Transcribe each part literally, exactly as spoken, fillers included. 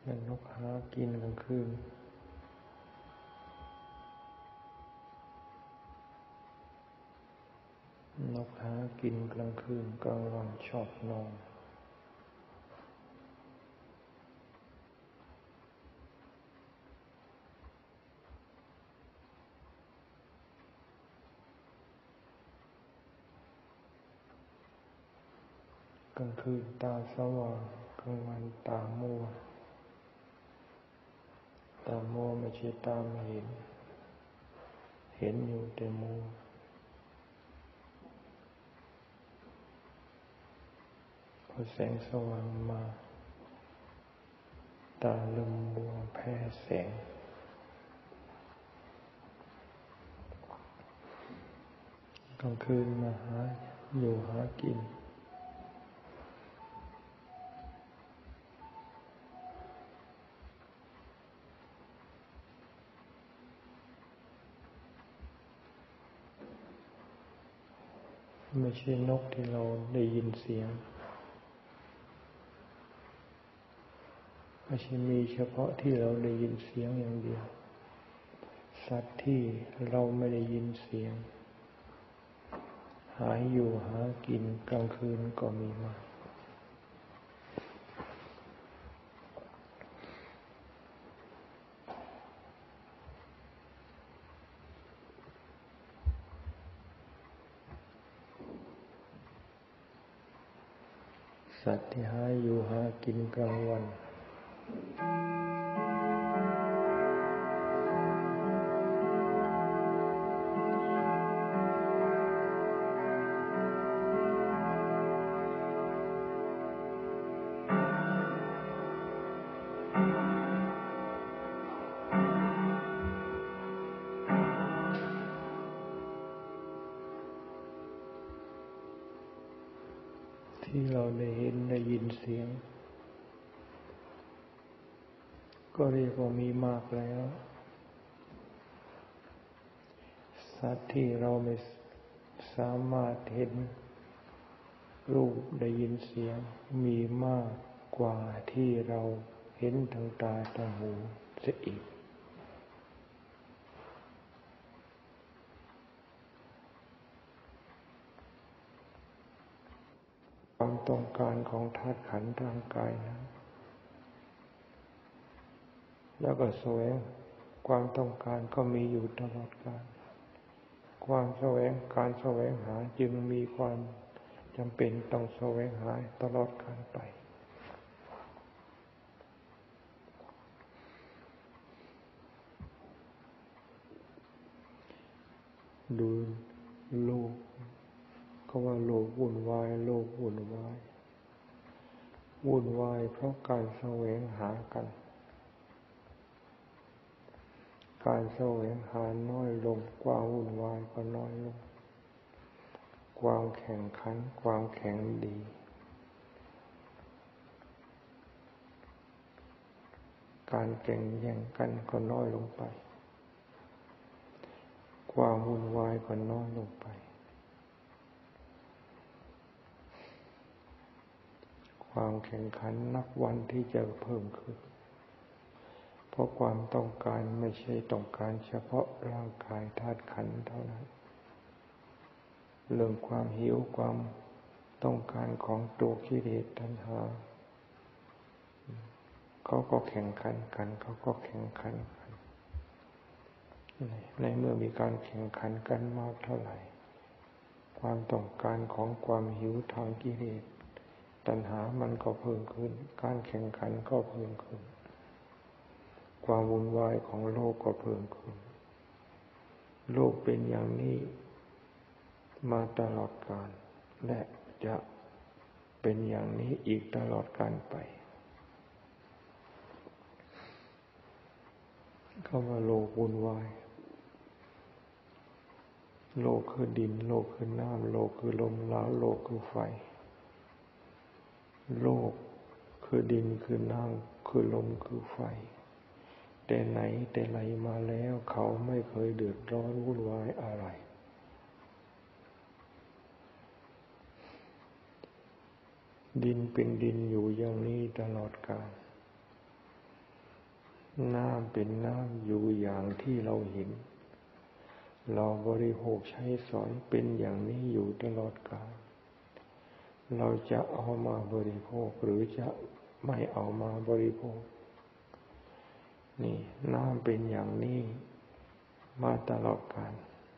นั่นนกหากินกลางคืนนกหากินกลางคืนกลางวันชอบนอนกลางคืนตาสว่างกลางวันตามัวตามัวไม่ใช่ตาไม่เห็นเห็นอยู่แต่มัวพอแสงสว่างมาตาลืมมัวแพ้แสงกลางคืนมาหาอยู่หากินไม่ใช่นกที่เราได้ยินเสียงไม่ใช่มีเฉพาะที่เราได้ยินเสียงอย่างเดียวสัตว์ที่เราไม่ได้ยินเสียงหาอยู่หากินกลางคืนก็มีมาสัตว์ที่หาอยู่หากินกลางวันที่เราได้เห็นได้ยินเสียงก็เรียกว่ามีมากแล้วสัตว์ที่เราไม่สามารถเห็นรูปได้ยินเสียงมีมากกว่าที่เราเห็นทางตาทางหูเสียอีกความต้องการของธาตุขันธ์ทางกายนั้นแล้วก็แสวงความต้องการก็มีอยู่ตลอดกาลความแสวงการแสวงหาจึงมีความจำเป็นต้องแสวงหาตลอดกาลไปดูโลกก็ว่าโลกวุ่นวายโลกวุ่นวายวุ่นวายเพราะการแสวงหากันการแสวงหาน้อยลงความวุ่นวายก็น้อยลงความแข่งขันความแข่งดีการแข่งแย่งกันก็น้อยลงไปความวุ่นวายก็น้อยลงไปความแข่งขันนับวันที่จะเพิ่มขึ้นเพราะความต้องการไม่ใช่ต้องการเฉพาะร่างกายธาตุขันธ์เท่านั้นเรื่องความหิวความต้องการของตัวกิเลสตัณหาเขาก็แข่งขันกันเขาก็แข่งขันกันในเมื่อมีการแข่งขันกันมากเท่าไหร่ความต้องการของความหิวทางกิเลสตัณหามันก็เพิ่มขึ้นการแข่งขันก็เพิ่มขึ้นความวุ่นวายของโลกก็เพิ่มขึ้นโลกเป็นอย่างนี้มาตลอดกาลและจะเป็นอย่างนี้อีกตลอดกาลไปคำว่าโลกวุ่นวายโลกคือดินโลกคือน้ำโลกคือลมแล้วโลกคือไฟโลกคือดินคือน้ำคือลมคือไฟแต่ไหนแต่ไรมาแล้วเขาไม่เคยเดือดร้อนวุ่นวายอะไรดินเป็นดินอยู่อย่างนี้ตลอดกาลน้ำเป็นน้ำอยู่อย่างที่เราเห็นเราบริโภคใช้สอยเป็นอย่างนี้อยู่ตลอดกาลเราจะเอามาบริโภคหรือจะไม่เอามาบริโภคนี่น้ำเป็นอย่างนี้มาตลอดกาล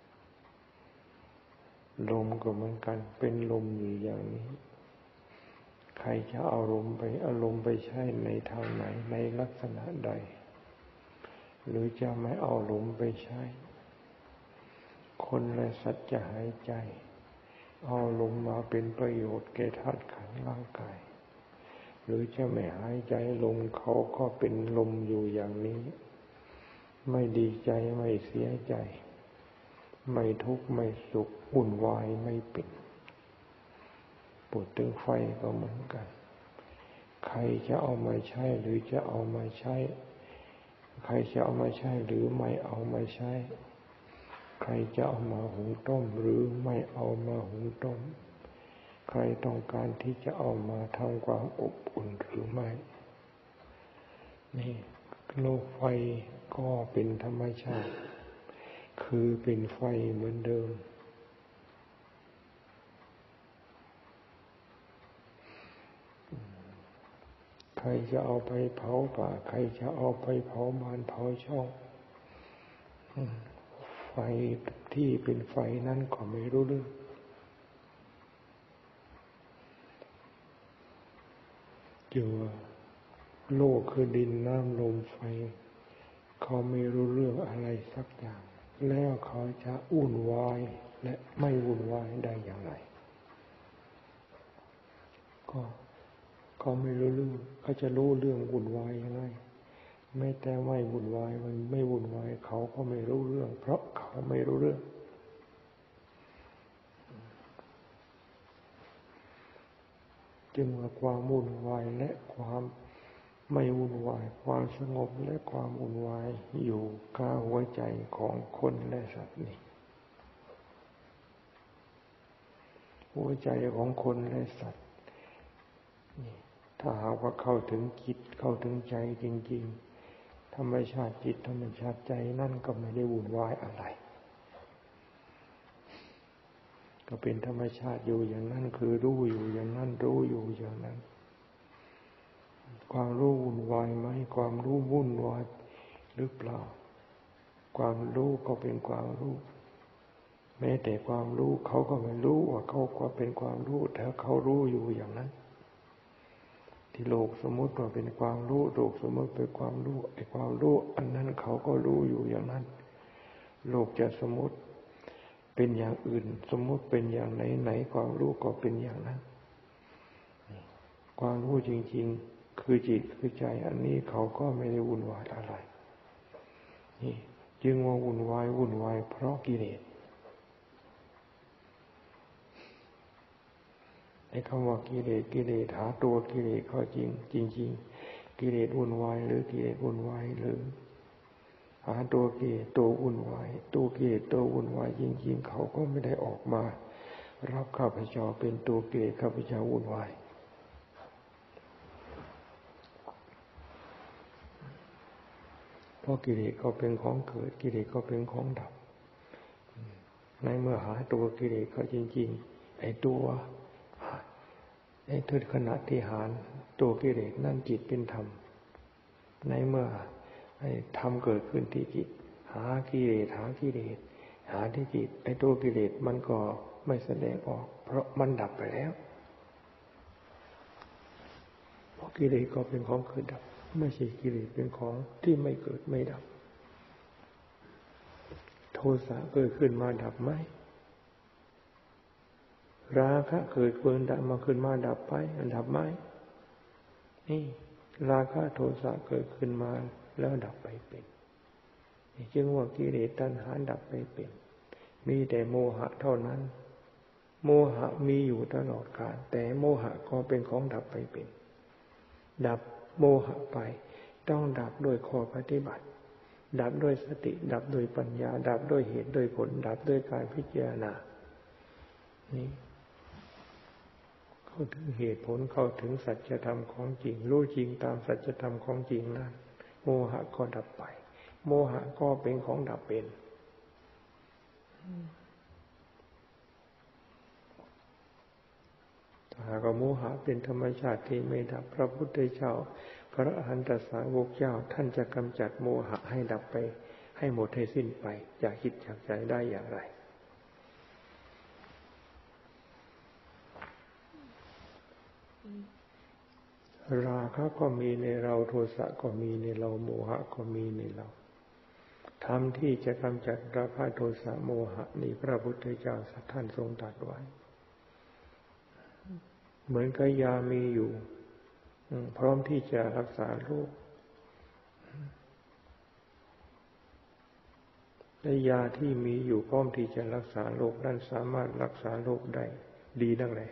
ลมก็เหมือนกันเป็นลมอยู่อย่างนี้ใครจะเอาลมไปเอาลมไปใช้ในทางไหนในลักษณะใดหรือจะไม่เอาลมไปใช้คนและสัตว์จะหายใจเอาลมมาเป็นประโยชน์แก่ธาตุขันธ์ร่างกายหรือจะไม่หายใจลมเขาก็เป็นลมอยู่อย่างนี้ไม่ดีใจไม่เสียใจไม่ทุกข์ไม่สุขวุ่นวายไม่เป็นพูดถึงไฟก็เหมือนกันใครจะเอามาใช้หรือจะเอามาใช้ใครจะเอามาใช้หรือไม่เอามาใช้ใครจะเอามาหุงต้มหรือไม่เอามาหุงต้มใครต้องการที่จะเอามาทำความอบอุ่นหรือไม่นี่โลกไฟก็เป็นธรรมชาติคือเป็นไฟเหมือนเดิมใครจะเอาไปเผาป่าใครจะเอาไปเผาบ้านเผาช่องไฟที่เป็นไฟนั้นก็ไม่รู้เรื่องอยู่โลกคือดินน้ำลมไฟเขาไม่รู้เรื่องอะไรสักอย่างแล้วเขาจะวุ่นวายและไม่วุ่นวายได้อย่างไรก็เขาไม่รู้เรื่องเขาจะรู้เรื่องวุ่นวายยังไงแม้แต่ไม่วุ่นวายมันไม่วุ่นวายเขาก็ไม่รู้เรื่องเพราะเขาไม่รู้เรื่องจึงว่าความวุ่นวายและความไม่วุ่นวายความสงบและความวุ่นวายอยู่กลางหัวใจของคนและสัตว์นี่หัวใจของคนและสัตว์นี่ถ้าหากว่าเข้าถึงจิตเข้าถึงใจจริงๆธรรมชาติจิตธรรมชาติใจนั่นก็ไม่ได้วุ่นวายอะไรก็เป็นธรรมชาติอยู่อย่างนั้นคือรู้อยู่อย่างนั้นรู้อยู่อย่างนั้นความรู้วุ่นวายไหมความรู้วุ่นวายหรือเปล่าความรู้ก็เป็นความรู้แม้แต่ความรู้เขาก็ไม่รู้ว่าเขาก็เป็นความรู้แต่เขารู้อยู่อย่างนั้นที่โลกสมมติว่าเป็นความรู้โลกสมมติเป็นความรู้ไอ้ความรู้อันนั้นเขาก็รู้อยู่อย่างนั้นโลกจะสมมติเป็นอย่างอื่นสมมติเป็นอย่างไหนไหนความรู้ก็เป็นอย่างนั้นความรู้จริงๆคือจิตคือใจอันนี้เขาก็ไม่ได้วุ่นวายอะไรนี่จึงว่าวุ่นวายวุ่นวายเพราะกิเลสไอ้คำว่ากิเลสกิเลสหาตัวกิเลสเขาจริงจริงๆกิเลสวุ่นวายหรือกิเลสวุ่นวายหรือหาตัวกิเลสตัววุ่นวายตัวกิเลสตัววุ่นวายจริงๆเขาก็ไม่ได้ออกมารับข้าพเจ้าเป็นตัวกิเลสข้าพเจ้าวุ่นวายเพราะกิเลสก็เป็นของเกิดกิเลสก็เป็นของดับในเมื่อหาตัวกิเลสเขาจริงๆไอ้ตัวไอ้ทุกขณะที่หาตัวกิเลสนั่นจิตเป็นธรรมในเมื่อไอ้ธรรมเกิดขึ้นที่จิตหากิเลสหากิเลสหาที่จิตไอ้ตัวกิเลสมันก็ไม่แสดงออกเพราะมันดับไปแล้วเพราะกิเลสก็เป็นของเกิดดับไม่ใช่กิเลสเป็นของที่ไม่เกิดไม่ดับโทสะเกิดขึ้นมาดับไหมราคะเกิดขึ้นดับมาขึ้นมาดับไปดับไหมนี่ราคะโทสะเกิดขึ้นมาแล้วดับไปเป็นจึงว่ากิเลสตัณหาดับไปเป็นมีแต่โมหะเท่านั้นโมหะมีอยู่ตลอดกาลแต่โมหะก็เป็นของดับไปเป็นดับโมหะไปต้องดับด้วยข้อปฏิบัติดับด้วยสติดับด้วยปัญญาดับด้วยเหตุด้วยผลดับด้วยการพิจารณานี่เข้าถึงเหตุผลเข้าถึงสัจธรรมของจริงรู้จริงตามสัจธรรมของจริงนั้นหะก็ดับไปโมหะก็เป็นของดับเป็นหากโมหะเป็นธรรมชาติที่ไม่ดับพระพุทธเจ้าพระอรหันตสาวกเจ้าท่านจะกำจัดโมหะให้ดับไปให้หมดให้สิ้นไปจากจิตจากใจได้อย่างไรราคะก็มีในเราโทสะก็มีในเราโมหะก็มีในเราธรรมที่จะกำจัดราคะโทสะโมหะนี่พระพุทธเจ้าท่านทรงตรัสไว้เหมือนกับยามีอยู่พร้อมที่จะรักษาโรคและยาที่มีอยู่พร้อมที่จะรักษาโรคนั้นสามารถรักษาโรคได้ดีนักเลย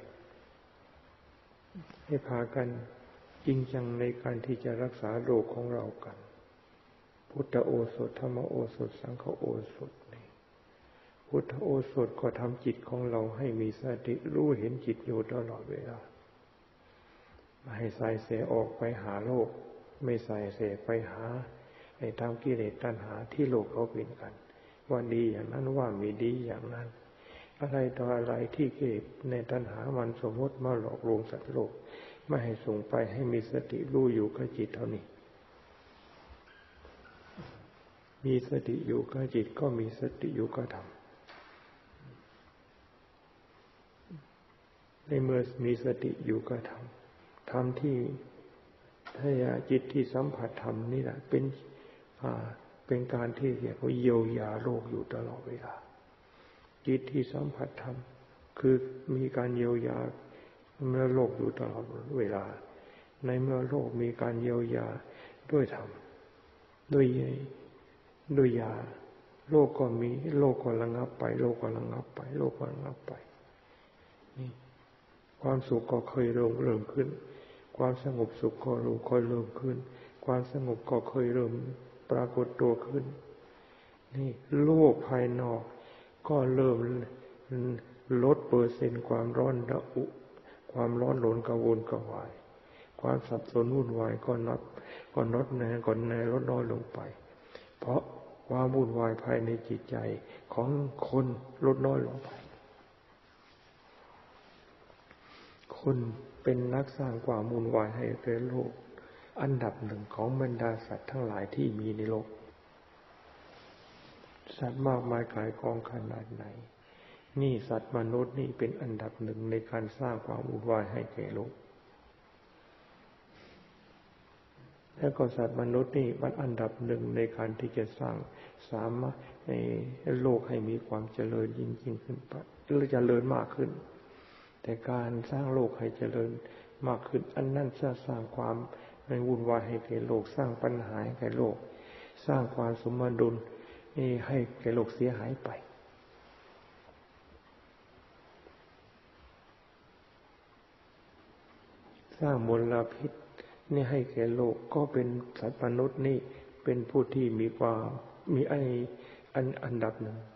ให้พากันจริงจังในการที่จะรักษาโรคของเรากันพุทธโอสถธรรมโอสถสังฆโอสถนี่พุทธโอสถก็ทำจิตของเราให้มีสติรู้เห็นจิตอยู่ตลอดเวลาไม่ให้ใส่เสออกไปหาโลกไม่ใส่เสไปหาไอ้ตามกิเลสตัณหาที่โลกเขาเป็นกันว่าดีอย่างนั้นว่าไม่ดีอย่างนั้นอะไรต่ออะไรที่เกิดในตัณหามันสมมติมาหลอกลวงสัตว์โลกไม่ให้ส่งไปให้มีสติรู้อยู่กับจิตเท่านี้มีสติอยู่กับจิตก็มีสติอยู่กับธรรมในเมื่อมีสติอยู่กับธรรมธรรมที่ให้จิตที่สัมผัสธรรมนี่แหละเป็นอ่าเป็นการที่เรียกว่าเยียวยาโรคอยู่ตลอดเวลาจิตที่สัมผัสธรรมคือมีการเยียวยาเมื่อโรคอยู่ตลอดเวลาในเมื่อโรคมีการเยียวยาด้วยธรรมด้วยด้วยยาโรคก็มีโรคก็ระงับไปโรคก็ระงับไปโรคก็ระงับไปนี่ความสุขก็เคยเริ่มเริ่มขึ้นความสงบสุขก็เริ่มค่อยเริ่มขึ้นความสงบก็เคยเริ่มปรากฏตัวขึ้นนี่โลกภายนอกก็เริ่มลดเปอร์เซ็นต์ความร้อนระอุความร้อนรนกระวนกระวายความสับสนวุ่นวายก็นับก็ลดแน่ก็แน่ลดน้อยลงไปเพราะความวุ่นวายภายในจิตใจของคนลดน้อยลงไปคนเป็นนักสร้างความวุ่นวายให้แก่โลกอันดับหนึ่งของบรรดาสัตว์ทั้งหลายที่มีในโลกสัตว์มากมายกายกองขนาดไหนนี่สัตว์มนุษย์นี่เป็นอันดับหนึ่งในการสร้างความวุ่นวายให้แก่โลกแล้วก็สัตว์มนุษย์นี่เป็นอันดับหนึ่งในการที่จะสร้างสามารถให้โลกให้มีความเจริญยิ่งยิ่งขึ้นไปหรือเจริญมากขึ้นแต่การสร้างโลกให้เจริญมากขึ้นอันนั้นจะสร้างความไม่วุ่นวายให้แก่โลกสร้างปัญหาให้แก่โลกสร้างความสมดุลให้แก่โลกเสียหายไปสร้างมลพิษนี่ให้แก่โลกก็เป็นสัตว์มนุษย์นี่เป็นผู้ที่มีความมีไออันอันดับหนึ่ง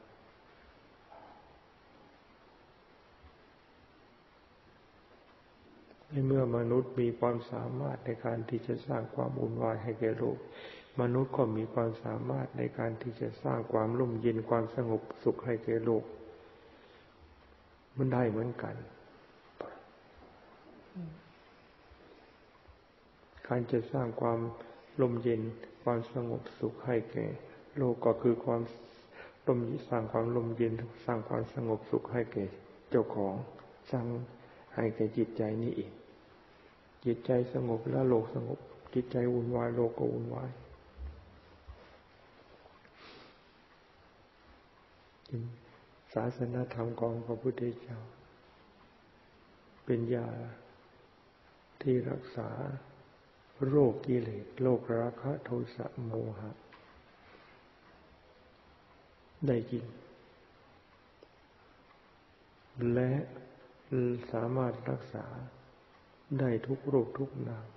ในเมื่อมนุษย์มีความสามารถในการที่จะสร้างความวุ่นวายให้แก่โลกมนุษย์ก็มีความสามารถในการที่จะสร้างความร่มเย็นความสงบสุขให้แก่โลกมันได้เหมือนกันการจะสร้างความร่มเย็นความสงบสุขให้แก่โลกก็คือความร่มสร้างความร่มเย็นสร้างความสงบสุขให้แก่เจ้าของสร้างให้แก่จิตใจนี่เองจิตใจสงบแล้วโลกสงบจิตใจวุ่นวายโลกก็วุ่นวายศาสนธรรมของพระพุทธเจ้าเป็นยาที่รักษาโรคกิเลสโรคราคะโทสะโมหะได้จริงและสามารถรักษาได้ทุกโรคทุกนาม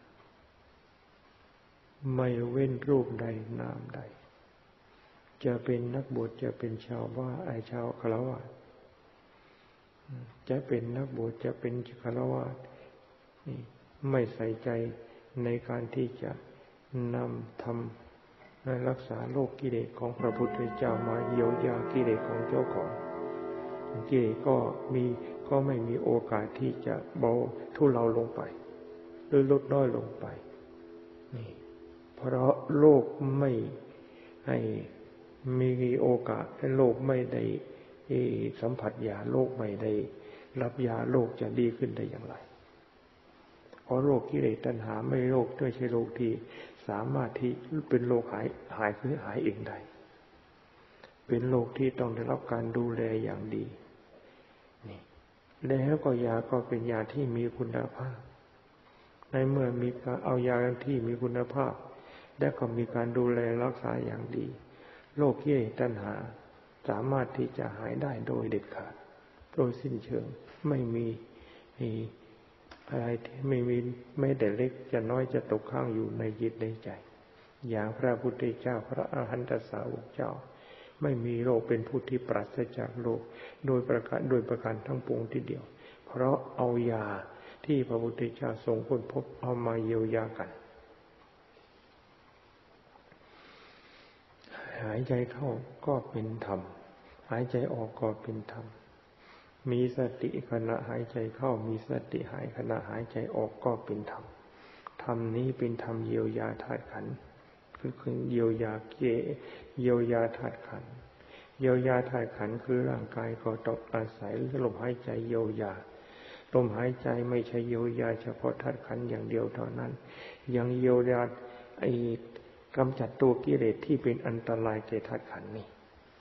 ไม่เว้นรูปใดนามใดจะเป็นนักบวชจะเป็นชาวบ้านไอชาวฆราวาสจะเป็นนักบวชจะเป็นฆราวาสไม่ใส่ใจในการที่จะนำธรรมรักษาโรคกิเลสของพระพุทธเจ้ามาเยียวยากิเลสของเจ้าของกิเลสก็มีก็ไม่มีโอกาสที่จะเบาทุเลาลงไปหรือลดน้อยลงไปนี่เพราะโลกไม่ให้มีโอกาสโลกไม่ได้สัมผัสยาโลกไม่ได้รับยาโลกจะดีขึ้นได้อย่างไรเพราะโรคกิเลสตัณหาไม่โรคไม่ใช่โรคที่สามารถที่เป็นโรคหายหายคือหายเองได้เป็นโรคที่ต้องได้รับการดูแลอย่างดีนี่แล้วก็ยาก็เป็นยาที่มีคุณภาพในเมื่อมีการเอายาที่มีคุณภาพและก็มีการดูแลรักษาอย่างดีโรคกิเลสตัณหาสามารถที่จะหายได้โดยเด็ดขาดโดยสิ้นเชิงไม่มีอะไรที่ไม่มีแม้แต่เล็กจะน้อยจะตกข้างอยู่ในจิตในใจอย่างพระพุทธเจ้าพระอรหันตสาวกเจ้าไม่มีโรคเป็นผู้ที่ปราศจากโรคโดยประการโดยประการทั้งปวงทีเดียวเพราะเอายาที่พระพุทธเจ้าทรงค้นพบเอามาเยียวยากันหายใจเข้าก็เป็นธรรมหายใจออกก็เป็นธรรมมีสติขณะหายใจเข้ามีสติหายขณะหายใจออกก็เป็นธรรมธรรมนี้เป็นธรรมเยียวยาธาตุขันธ์คือคือเยียวยาเกเยียวยาธาตุขันธ์เยียวยาธาตุขันธ์คือร่างกายก็ต้องอาศัยลมหายใจเยียวยาลมหายใจไม่ใช่เยียวยาเฉพาะธาตุขันธ์อย่างเดียวเท่านั้นยังเยียวยาไอ้กำจัดตัวกิเลสที่เป็นอันตรายแก่ธาตุขันธ์นี้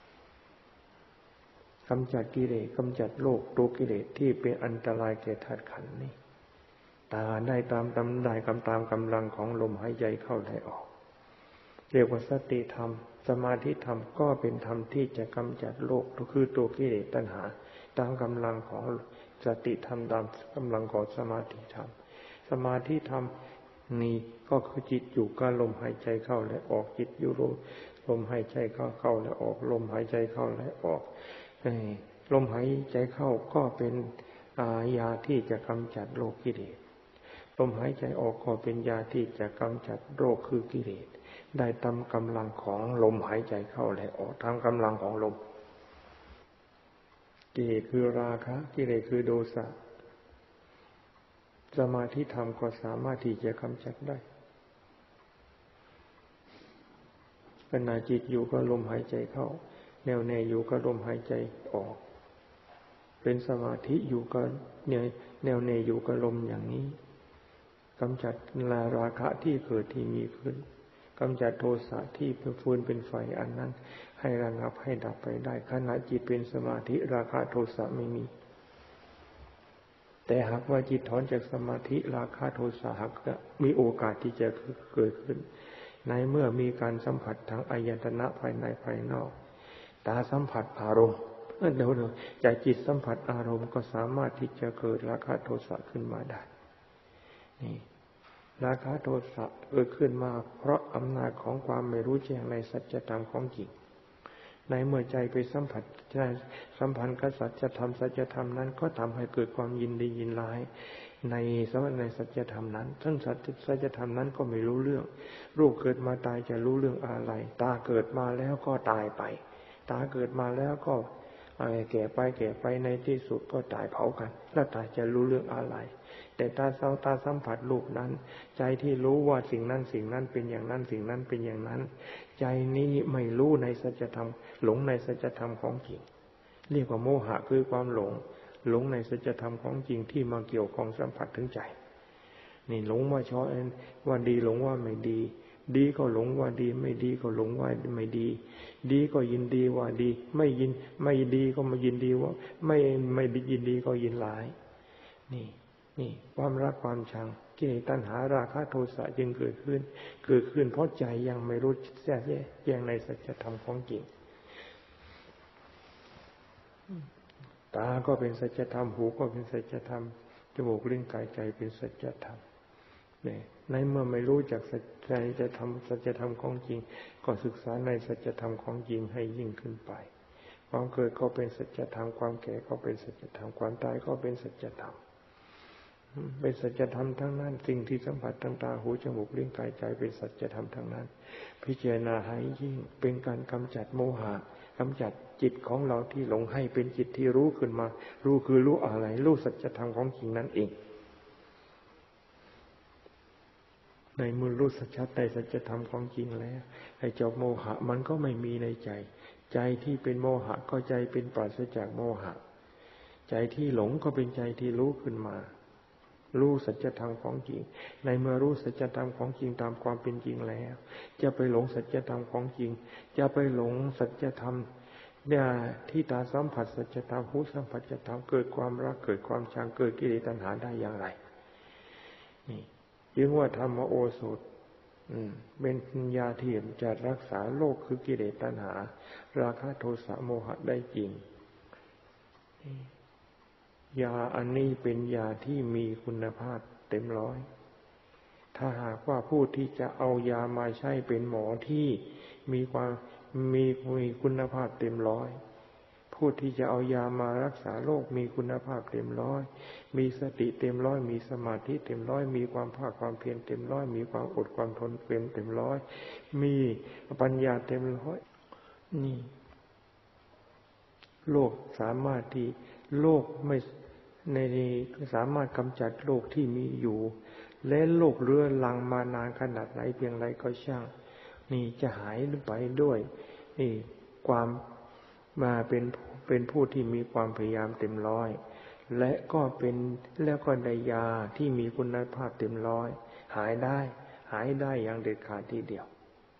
กำจัดกิเลสกำจัดโลกตัวกิเลสที่เป็นอันตรายแก่ธาตุขันธ์นี้ตาได้ตามตามได้กำตามกำลังของลมหายใจเข้าและออกเรียกว่าสติธรรมสมาธิธรรมก็เป็นธรรมที่จะกำจัดโลกคือตัวกิเลสตัณหาตามกำลังของสติธรรมตามกำลังของสมาธิธรรมสมาธิธรรมนี่ก็คือจิตอยู่กับลมหายใจเข้าและออกจิตอยู่ลมหายใจเข้าเข้าและออกลมหายใจเข้าและออกลมหายใจเข้าก็เป็นยาที่จะกำจัดโรคกิเลสลมหายใจออกก็เป็นยาที่จะกำจัดโรคคือกิเลสได้ตามกำลังของลมหายใจเข้าและออกตามกำลังของลมกิเลสคือราคะกิเลสคือโทสะสมาธิธรรมก็สามารถที่จะกำจัดได้ขณะจิตอยู่ก็ลมหายใจเข้าแน่วแน่อยู่ก็ลมหายใจออกเป็นสมาธิอยู่ก็แน่แน่วแน่อยู่กับลมอย่างนี้กำจัดราคะที่เกิดที่มีขึ้นกำจัดโทสะที่เป็นฟืนเป็นไฟอันนั้นให้ระงับให้ดับไปได้ขณะจิตเป็นสมาธิราคะโทสะไม่มีแต่หากว่าจิตถอนจากสมาธิราคะโทสะหากมีโอกาสที่จะเกิดขึ้นในเมื่อมีการสัมผัสทางอายตนะภายในภายนอกตาสัมผัสอารมณ์เดี๋ยวๆใจจิตสัมผัสอารมณ์ก็สามารถที่จะเกิดราคะโทสะขึ้นมาได้นี่ราคะโทสะเกิดขึ้นมาเพราะอำนาจของความไม่รู้แจ้งในสัจธรรมของจริงในเมื่อใจไปสัมผัสใจสัมพันธ์กับสัจธรรมสัจธรรมนั้นก็ทำให้เกิดความยินดียินร้ายในสมในสัจธรรมนั้นท่านสัจธรรมนั้นก็ไม่รู้เรื่องรูปเกิดมาตายจะรู้เรื่องอะไรตาเกิดมาแล้วก็ตายไปตาเกิดมาแล้วก็แก่ไปแก่ไปในที่สุดก็ตายเผากันแล้วตายจะรู้เรื่องอะไรแต่ตาเศร้าตาสัมผัสรูปนั้นใจที่รู้ว่าสิ่งนั้นสิ่งนั้นเป็นอย่างนั้นสิ่งนั้นเป็นอย่างนั้นใจนี้ไม่รู้ในสัจธรรมหลงในสัจธรรมของจริงเรียกว่าโมหะคือความหลงหลงในสัจธรรมของจริงที่มาเกี่ยวข้องสัมผัสถึงใจนี่หลงว่าชอบว่าดีหลงว่าไม่ดีดีก็หลงว่าดีไม่ดีก็หลงว่าไม่ดีดีก็ยินดีว่าดีไม่ยินไม่ดีก็มายินดีว่าไม่ไม่ยินดีก็ยินร้ายนี่นี่ความรักความชังกิเลสตัณหาราคะโทสะจึงเกิดขึ้นเกิดขึ้นเพราะใจยังไม่รู้แจ้งแจ้งในสัจธรรมของจริงตาก็เป็นสัจธรรมหูก็เป็นสัจธรรมจมูกลิ้นกายใจเป็นสัจธรรมเนี่ยในเมื่อไม่รู้จักสัจจะทำสัจธรรมของจริงก็ศึกษาในสัจธรรมของจริงให้ยิ่งขึ้นไปความเกิดก็เป็นสัจธรรมความแก่ก็เป็นสัจธรรมความตายก็เป็นสัจธรรมเป็นสัจธรรมทั้งนั้นสิ่งที่สัมผัสทางตาหูจมูกลิ้นกายใจเป็นสัจธรรมทั้งนั้นพิจารณาให้ยิ่งเป็นการกำจัดโมหะกำจัดจิตของเราที่หลงให้เป็นจิตที่รู้ขึ้นมารู้คือรู้อะไรรู้สัจธรรมของจริงนั่นเองในเมื่อรู้สัจธรรมในสัจธรรมของจริงแล้วไอ้เจ้าโมหะมันก็ไม่มีในใจใจที่เป็นโมหะก็ใจเป็นปราศจากโมหะใจที่หลงก็เป็นใจที่รู้ขึ้นมารู้สัจธรรมของจริงในเมื่อรู้สัจธรรมของจริงตามความเป็นจริงแล้วจะไปหลงสัจธรรมของจริงจะไปหลงสัจธรรมเนี่ยที่ตาสัมผัสสัจธรรมหูสัมผัสสัจธรรมเกิดความรักเกิดความชังเกิดกิเลสตัณหาได้อย่างไรนี่จึงว่าธรรมโอสถเป็นยาที่จะรักษาโรคคือกิเลสตัณหาราคะโทสะโมหะได้จริงยาอันนี้เป็นยาที่มีคุณภาพเต็มร้อยถ้าหากว่าผู้ที่จะเอายามาใช้เป็นหมอที่มีความมีมีคุณภาพเต็มร้อยผู้ที่จะเอายามารักษาโรคมีคุณภาพเต็มร้อยมีสติเต็มร้อยมีสมาธิเต็มร้อยมีความภาคความเพียรเต็มร้อยมีความอดความทนเป็นเต็มร้อยมีปัญญาเต็มร้อยนี่โรคสามารถที่โรคไม่ในสามารถกำจัดโรคที่มีอยู่และโรคเรื้อรังมานานขนาดไหนเพียงไรก็ช่างนี่จะหายไปด้วยนี่ความมาเป็นเป็นผู้ที่มีความพยายามเต็มร้อยและก็เป็นแล้วก็ได้ยาที่มีคุณภาพเต็มร้อยหายได้หายได้อย่างเด็ดขาดทีเดียว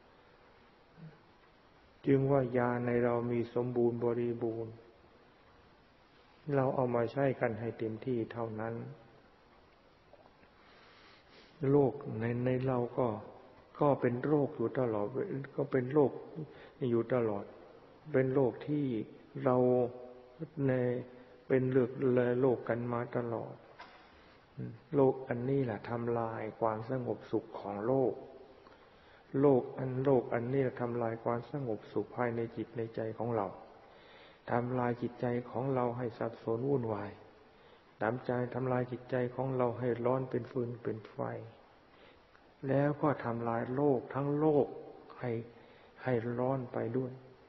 จึงว่ายาในเรามีสมบูรณ์บริบูรณ์เราเอามาใช้กันให้เต็มที่เท่านั้นโรคในในเราก็ก็เป็นโรคอยู่ตลอดก็เป็นโรคอยู่ตลอดเป็นโรคที่เราในเป็นเลือกโรคกันมาตลอดโรคอันนี้แหละทำลายความสงบสุขของโลกโลกอันโลกอันนี้ทำลายความสงบสุขภายในจิตในใจของเราทำลายจิตใจของเราให้สับสนวุ่นวายทำใจทำลายจิตใจของเราให้ร้อนเป็นฟืนเป็นไฟแล้วก็ทำลายโลกทั้งโลกให้ให้ร้อนไปด้วย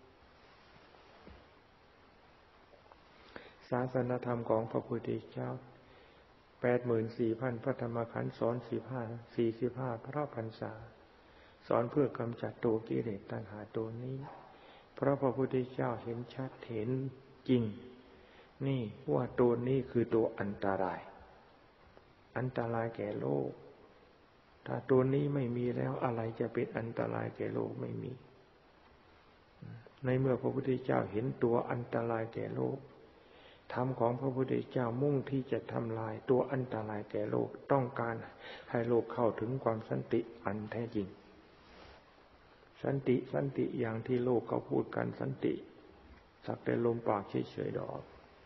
ศาสนธรรมของพระพุทธเจ้า แปดหมื่นสี่พัน พระธรรมขันธ์สอนสิบห้า สี่สิบห้าพระพรรษาสอนเพื่อกำจัดตัวกิเลสตัณหาตัวนี้เพราะพระพุทธเจ้าเห็นชัดเห็นจริงนี่ว่าตัวนี้คือตัวอันตรายอันตรายแก่โลกถ้าตัวนี้ไม่มีแล้วอะไรจะเป็นอันตรายแก่โลกไม่มีในเมื่อพระพุทธเจ้าเห็นตัวอันตรายแก่โลกธรรมของพระพุทธเจ้ามุ่งที่จะทำลายตัวอันตรายแก่โลกต้องการให้โลกเข้าถึงความสันติอันแท้จริงสันติสันติอย่างที่โลกเขาพูดกันสันติสักแต่ลมปากเฉยๆดอก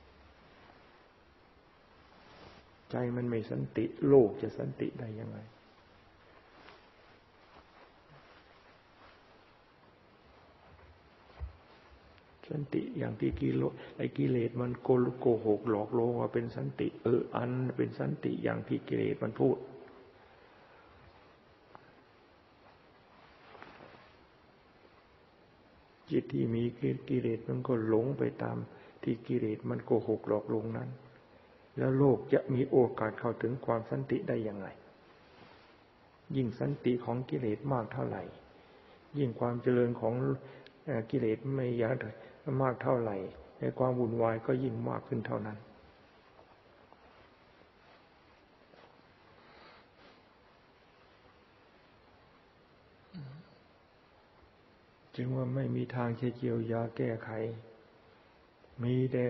ใจมันไม่สันติโลกจะสันติได้ยังไงสันติอย่างที่กิโลไอ้กิเลสมันโกโกหกหลอกลวงว่าเป็นสันติเอออันเป็นสันติอย่างที่กิเลสมันพูดจิตที่มีกิเลสมันก็หลงไปตามที่กิเลสมันโกหกหลอกลวงนั้นแล้วโลกจะมีโอกาสเข้าถึงความสันติได้ยังไงยิ่งสันติของกิเลสมากเท่าไหร่ยิ่งความเจริญของกิเลสไม่ยากมากเท่าไหร่ในความวุ่นวายก็ยิ่งมากขึ้นเท่านั้นจึงว่าไม่มีทางจะเยียวยาแก้ไขมีแต่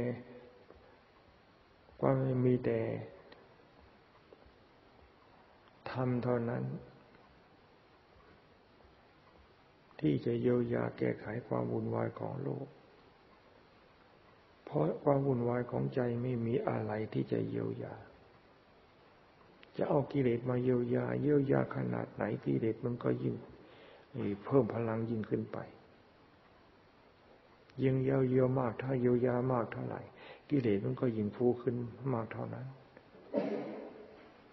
ความมีแต่ธรรมเท่านั้นที่จะเยียวยาแก้ไขความวุ่นวายของโลกเพราะความวุ่นวายของใจไม่มีอะไรที่จะเยียวยาจะเอากิเลสมาเยียวยาเยียวยาขนาดไหนกิเลสมันก็ยิ่งเพิ่มพลังยิ่งขึ้นไปยิ่งเยียวยามากถ้าเยียวยามากเท่าไหร่กิเลสมันก็ยิ่งฟูขึ้นมากเท่านั้น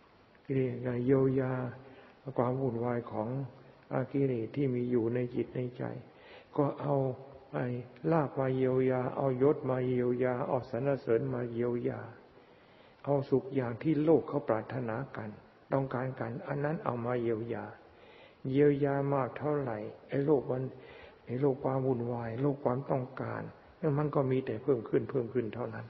กิเลสเยียวยาความวุ่นวายของอากิเลสที่มีอยู่ในจิตในใจก็เอาไอ้ลาภมาเยียวยาเอายศมาเยียวยาเอาสรรเสริญมาเยียวยาเอาสุขอย่างที่โลกเขาปรารถนากันต้องการกันอันนั้นเอามาเยียวยาเยียวยามากเท่าไหร่ไอ้โลกมันไอ้โลกความวุ่นวายโลกความต้องการมันก็มีแต่เพิ่มขึ้นเพิ่มขึ้นเท่านั้น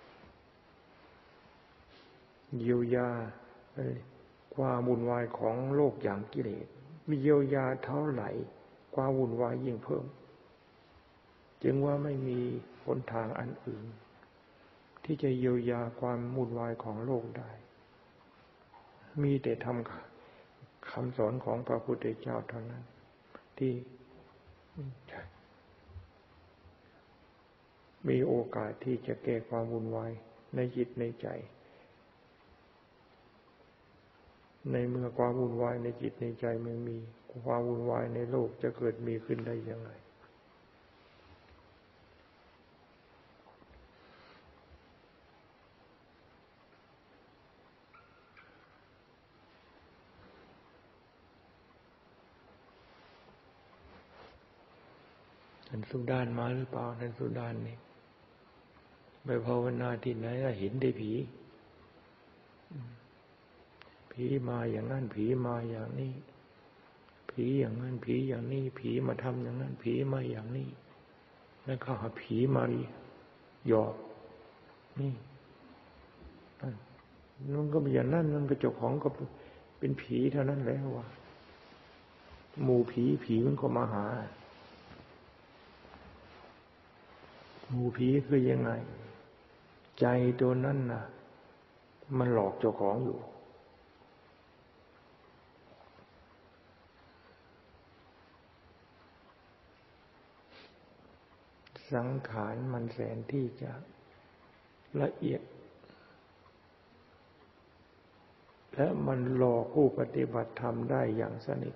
เยียวยาความวุ่นวายของโลกอย่างกิเลสมีเยียวยาเท่าไหร่ความวุ่นวายยิ่งเพิ่มจึงว่าไม่มีหนทางอันอื่นที่จะเยียวยาความวุ่นวายของโลกได้มีแต่ทำคำสอนของพระพุทธเจ้าเท่านั้นที่มีโอกาสที่จะแก้ความวุ่นวายในจิตในใจในเมื่อความวุ่นวายในจิตในใจไม่มีความวุ่นวายในโลกจะเกิดมีขึ้นได้ยังไงท่านสุดานมาหรือเปล่าท่านสุดานนี่ไปภาวนาที่ไหนเห็นได้ผีผีมาอย่างนั้นผีมาอย่างนี้ผีอย่างนั้นผีอย่างนี้ผีมาทำอย่างนั้นผีมาอย่างนี้แล้วก็หาผีมาหยอกนี่นั่นก็มีอย่างนั้นนั่นก็เจ้าของก็เป็นผีเท่านั้นแล้วว่ะหมู่ผีผีมันก็มาหาหมู่ผีคือยังไงใจตัวนั้นน่ะมันหลอกเจ้าของอยู่สังขารมันแสนที่จะละเอียดและมันหลอกผู้ปฏิบัติธรรมได้อย่างสนิท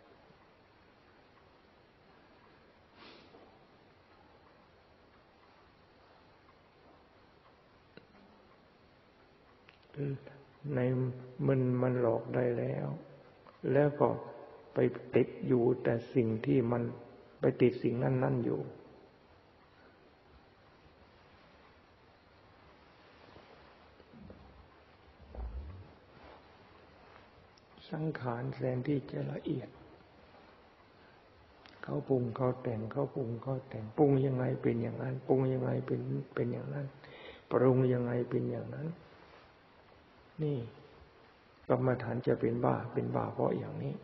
ในมันมันหลอกได้แล้วแล้วก็ไปติดอยู่แต่สิ่งที่มันไปติดสิ่งนั้นนั่นอยู่สังขารแสนที่จะละเอียดเขาปรุงเขาแต่งเขาปรุงเขาแต่งปรุงยังไงเป็นอย่างนั้นปรุงยังไงเป็นเป็นอย่างนั้นปรุงยังไงเป็นอย่างนั้นนี่กรรมฐานจะเป็นบ้าเป็นบ้าเพราะอย่างนี้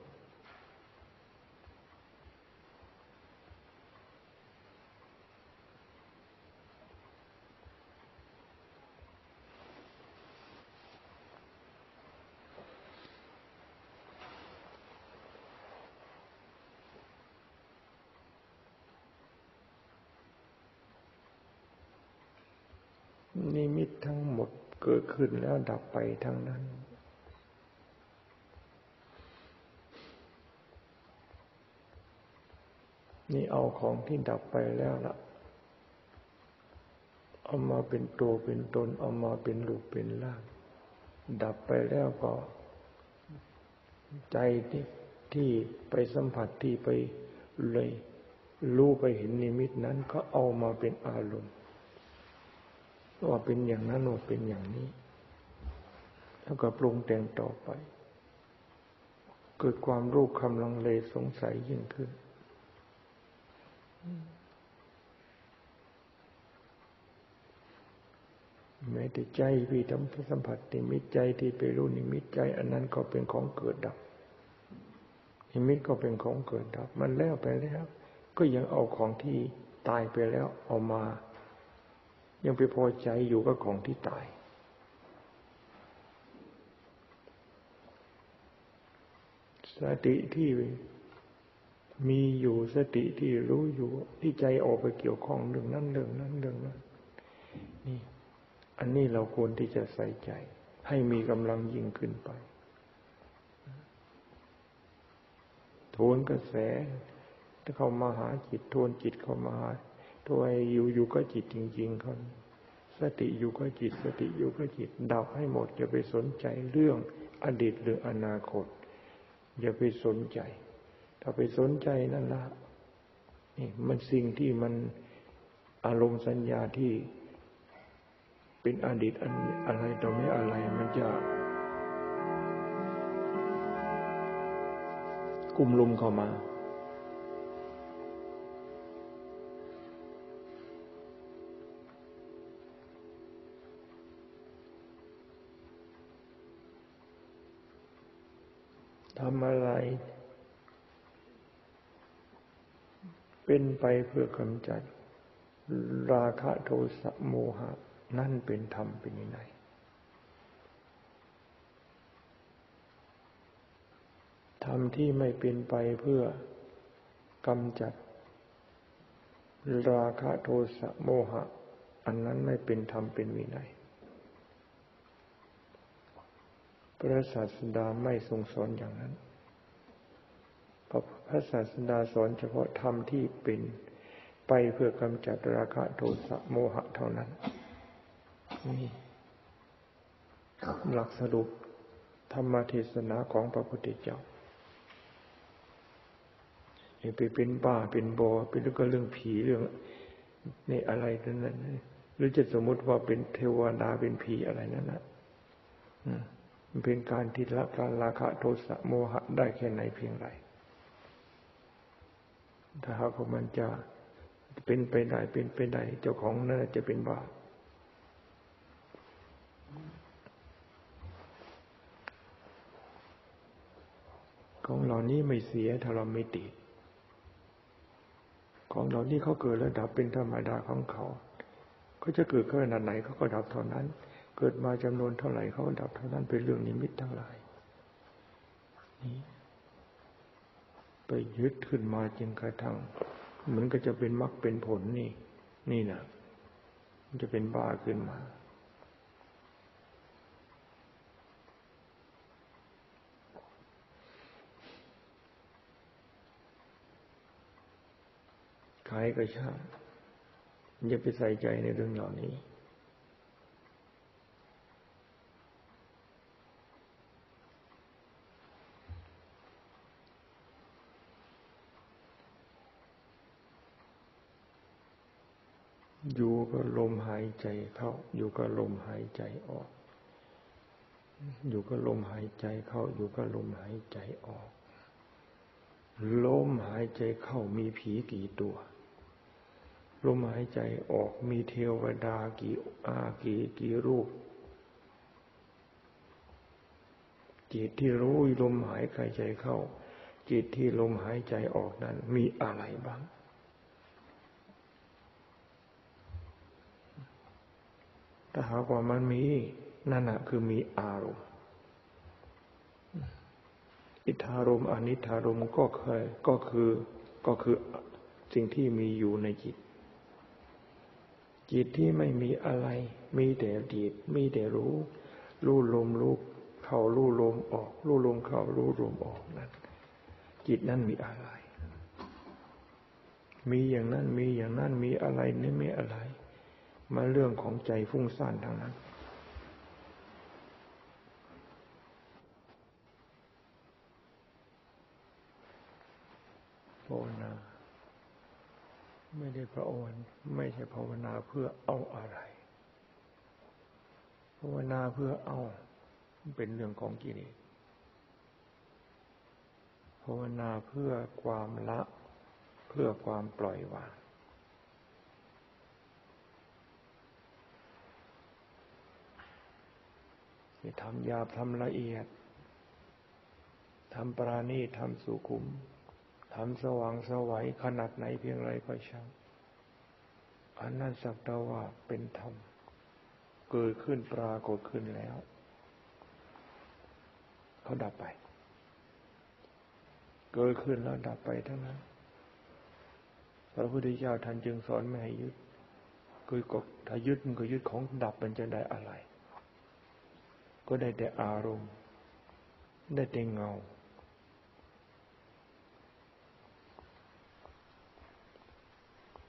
นิมิตทั้งหมดเกิดขึ้นแล้วดับไปทั้งนั้นนี่เอาของที่ดับไปแล้วล่ะเอามาเป็นตัวเป็นตนเอามาเป็นรูปเป็นร่างดับไปแล้วก็ใจที่ที่ไปสัมผัสที่ไปเลยรู้ไปเห็นนิมิตนั้นก็เอามาเป็นอารมณ์ว่าเป็นอย่างนั้นว่าเป็นอย่างนี้แล้วก็ปรุงแต่งต่อไปเกิดความรู้คำลังเลสงสัยยิ่งขึ้นแม้แต่ใจที่ทำสัมผัสนิมิตใจที่ไปรู้นิมิตใจอันนั้นก็เป็นของเกิดดับนิมิตก็เป็นของเกิดดับมันแล้วไปแล้วก็ยังเอาของที่ตายไปแล้วเอามายังไปพอใจอยู่กับของที่ตายสติที่มีอยู่สติที่รู้อยู่ที่ใจออกไปเกี่ยวข้องเรื่องนั้นเรื่องนั้นเรื่องนั้นนี่อันนี้เราควรที่จะใส่ใจให้มีกำลังยิ่งขึ้นไปโทนกระแสถ้าเข้ามาหาจิตโทนจิตเข้ามาหาตัวอยู่อยู่ก็จิตจริงๆเขาสติอยู่ก็จิตสติอยู่ก็จิตดับให้หมดอย่าไปสนใจเรื่องอดีตหรืออนาคตอย่าไปสนใจถ้าไปสนใจนั่นละนี่มันสิ่งที่มันอารมณ์สัญญาที่เป็นอดีตอะไรต่อไม่อะไรมันจะกุมลุมเข้ามาทำอะไรเป็นไปเพื่อกำจัดราคะโทสะโมหะนั่นเป็นธรรมเป็นยังไงธรรมที่ไม่เป็นไปเพื่อกำจัดราคะโทสะโมหะอันนั้นไม่เป็นธรรมเป็นวินัยพระศาสดาไม่ทรงสอนอย่างนั้นพระศาสดาสอนเฉพาะธรรมที่เป็นไปเพื่อกำจัดราคะโทสะโมหะเท่านั้นนี่หลักสรุปธรรมเทศนาของพระพุทธเจ้าอย่าไปเป็นบ้าเป็นบอเป็นเรื่องก็เรื่องผีเรื่องนี่อะไรนั่นหรือจะสมมติว่าเป็นเทวดาเป็นผีอะไรนั่นนะมันเป็นการที่ละการราคะโทสะโมหะได้แค่ไหนเพียงไรถ้าหากว่ามันจะเป็นไปได้เป็นไปได้เจ้าของนั่นจะเป็นบ้าของเหล่านี้ไม่เสียถ้าเราไม่ติดของเหล่านี้เขาเกิดแล้วดับเป็นธรรมดาของเขาเขาจะเกิดขนาดไหนเขาก็ดับเท่านั้นเกิดมาจำนวนเท่าไหร่เขาก็ดับเท่านั้นเป็นเรื่องนิมิตทั้งหลายนี่ไปยึดขึ้นมาจนกระทั่งเหมือนก็จะเป็นมรรคเป็นผลนี่นี่นะมันจะเป็นบ้าขึ้นมาใครก็ช่างอย่าไปใส่ใจในเรื่องเหล่านี้อยู่กับลมหายใจเข้าอยู่กับลมหายใจออกอยู่กับลมหายใจเข้าอยู่กับลมหายใจออกลมหายใจเข้ามีผีกี่ตัวลมหายใจออกมีเทวดากี่อากี่กี่รูปจิตที่รู้ลมหายใจเข้าจิตที่ลมหายใจออกนั้นมีอะไรบ้างถ้าหากว่ามันมีนั่นน่ะคือมีอารมณ์อิทธารมณ์อนิทธารมณ์ก็เคยก็คือก็คือสิ่งที่มีอยู่ในจิตจิตที่ไม่มีอะไรมีแต่จิตมีแต่รู้รู้ลมรู้เข้ารู้ลมออกรู้ลมเข้ารู้ลมออกนั้นจิตนั้นมีอะไรมีอย่างนั้นมีอย่างนั้นมีอะไรนี่ไม่อะไรมาเรื่องของใจฟุ้งซ่านทางนั้นภาวนาไม่ได้ภาวนาไม่ใช่ภาวนาเพื่อเอาอะไรภาวนาเพื่อเอาเป็นเรื่องของกิเลสภาวนาเพื่อความละเพื่อความปล่อยวางทำหยาบทำละเอียดทำปราณีตทำสุขุมทำสว่างสวัยขนาดไหนเพียงไรก็ช่างอันนั้นสักแต่ว่าเป็นธรรมเกิดขึ้นปรากฏขึ้นแล้วเขาดับไปเกิดขึ้นแล้วดับไปทั้งนั้นพระพุทธเจ้าท่านจึงสอนไม่ให้ยึดคือก็ถ้ายึดมันก็ยึดของดับมันจะได้อะไรก็ได้แต่อารมณ์ได้แต่เงา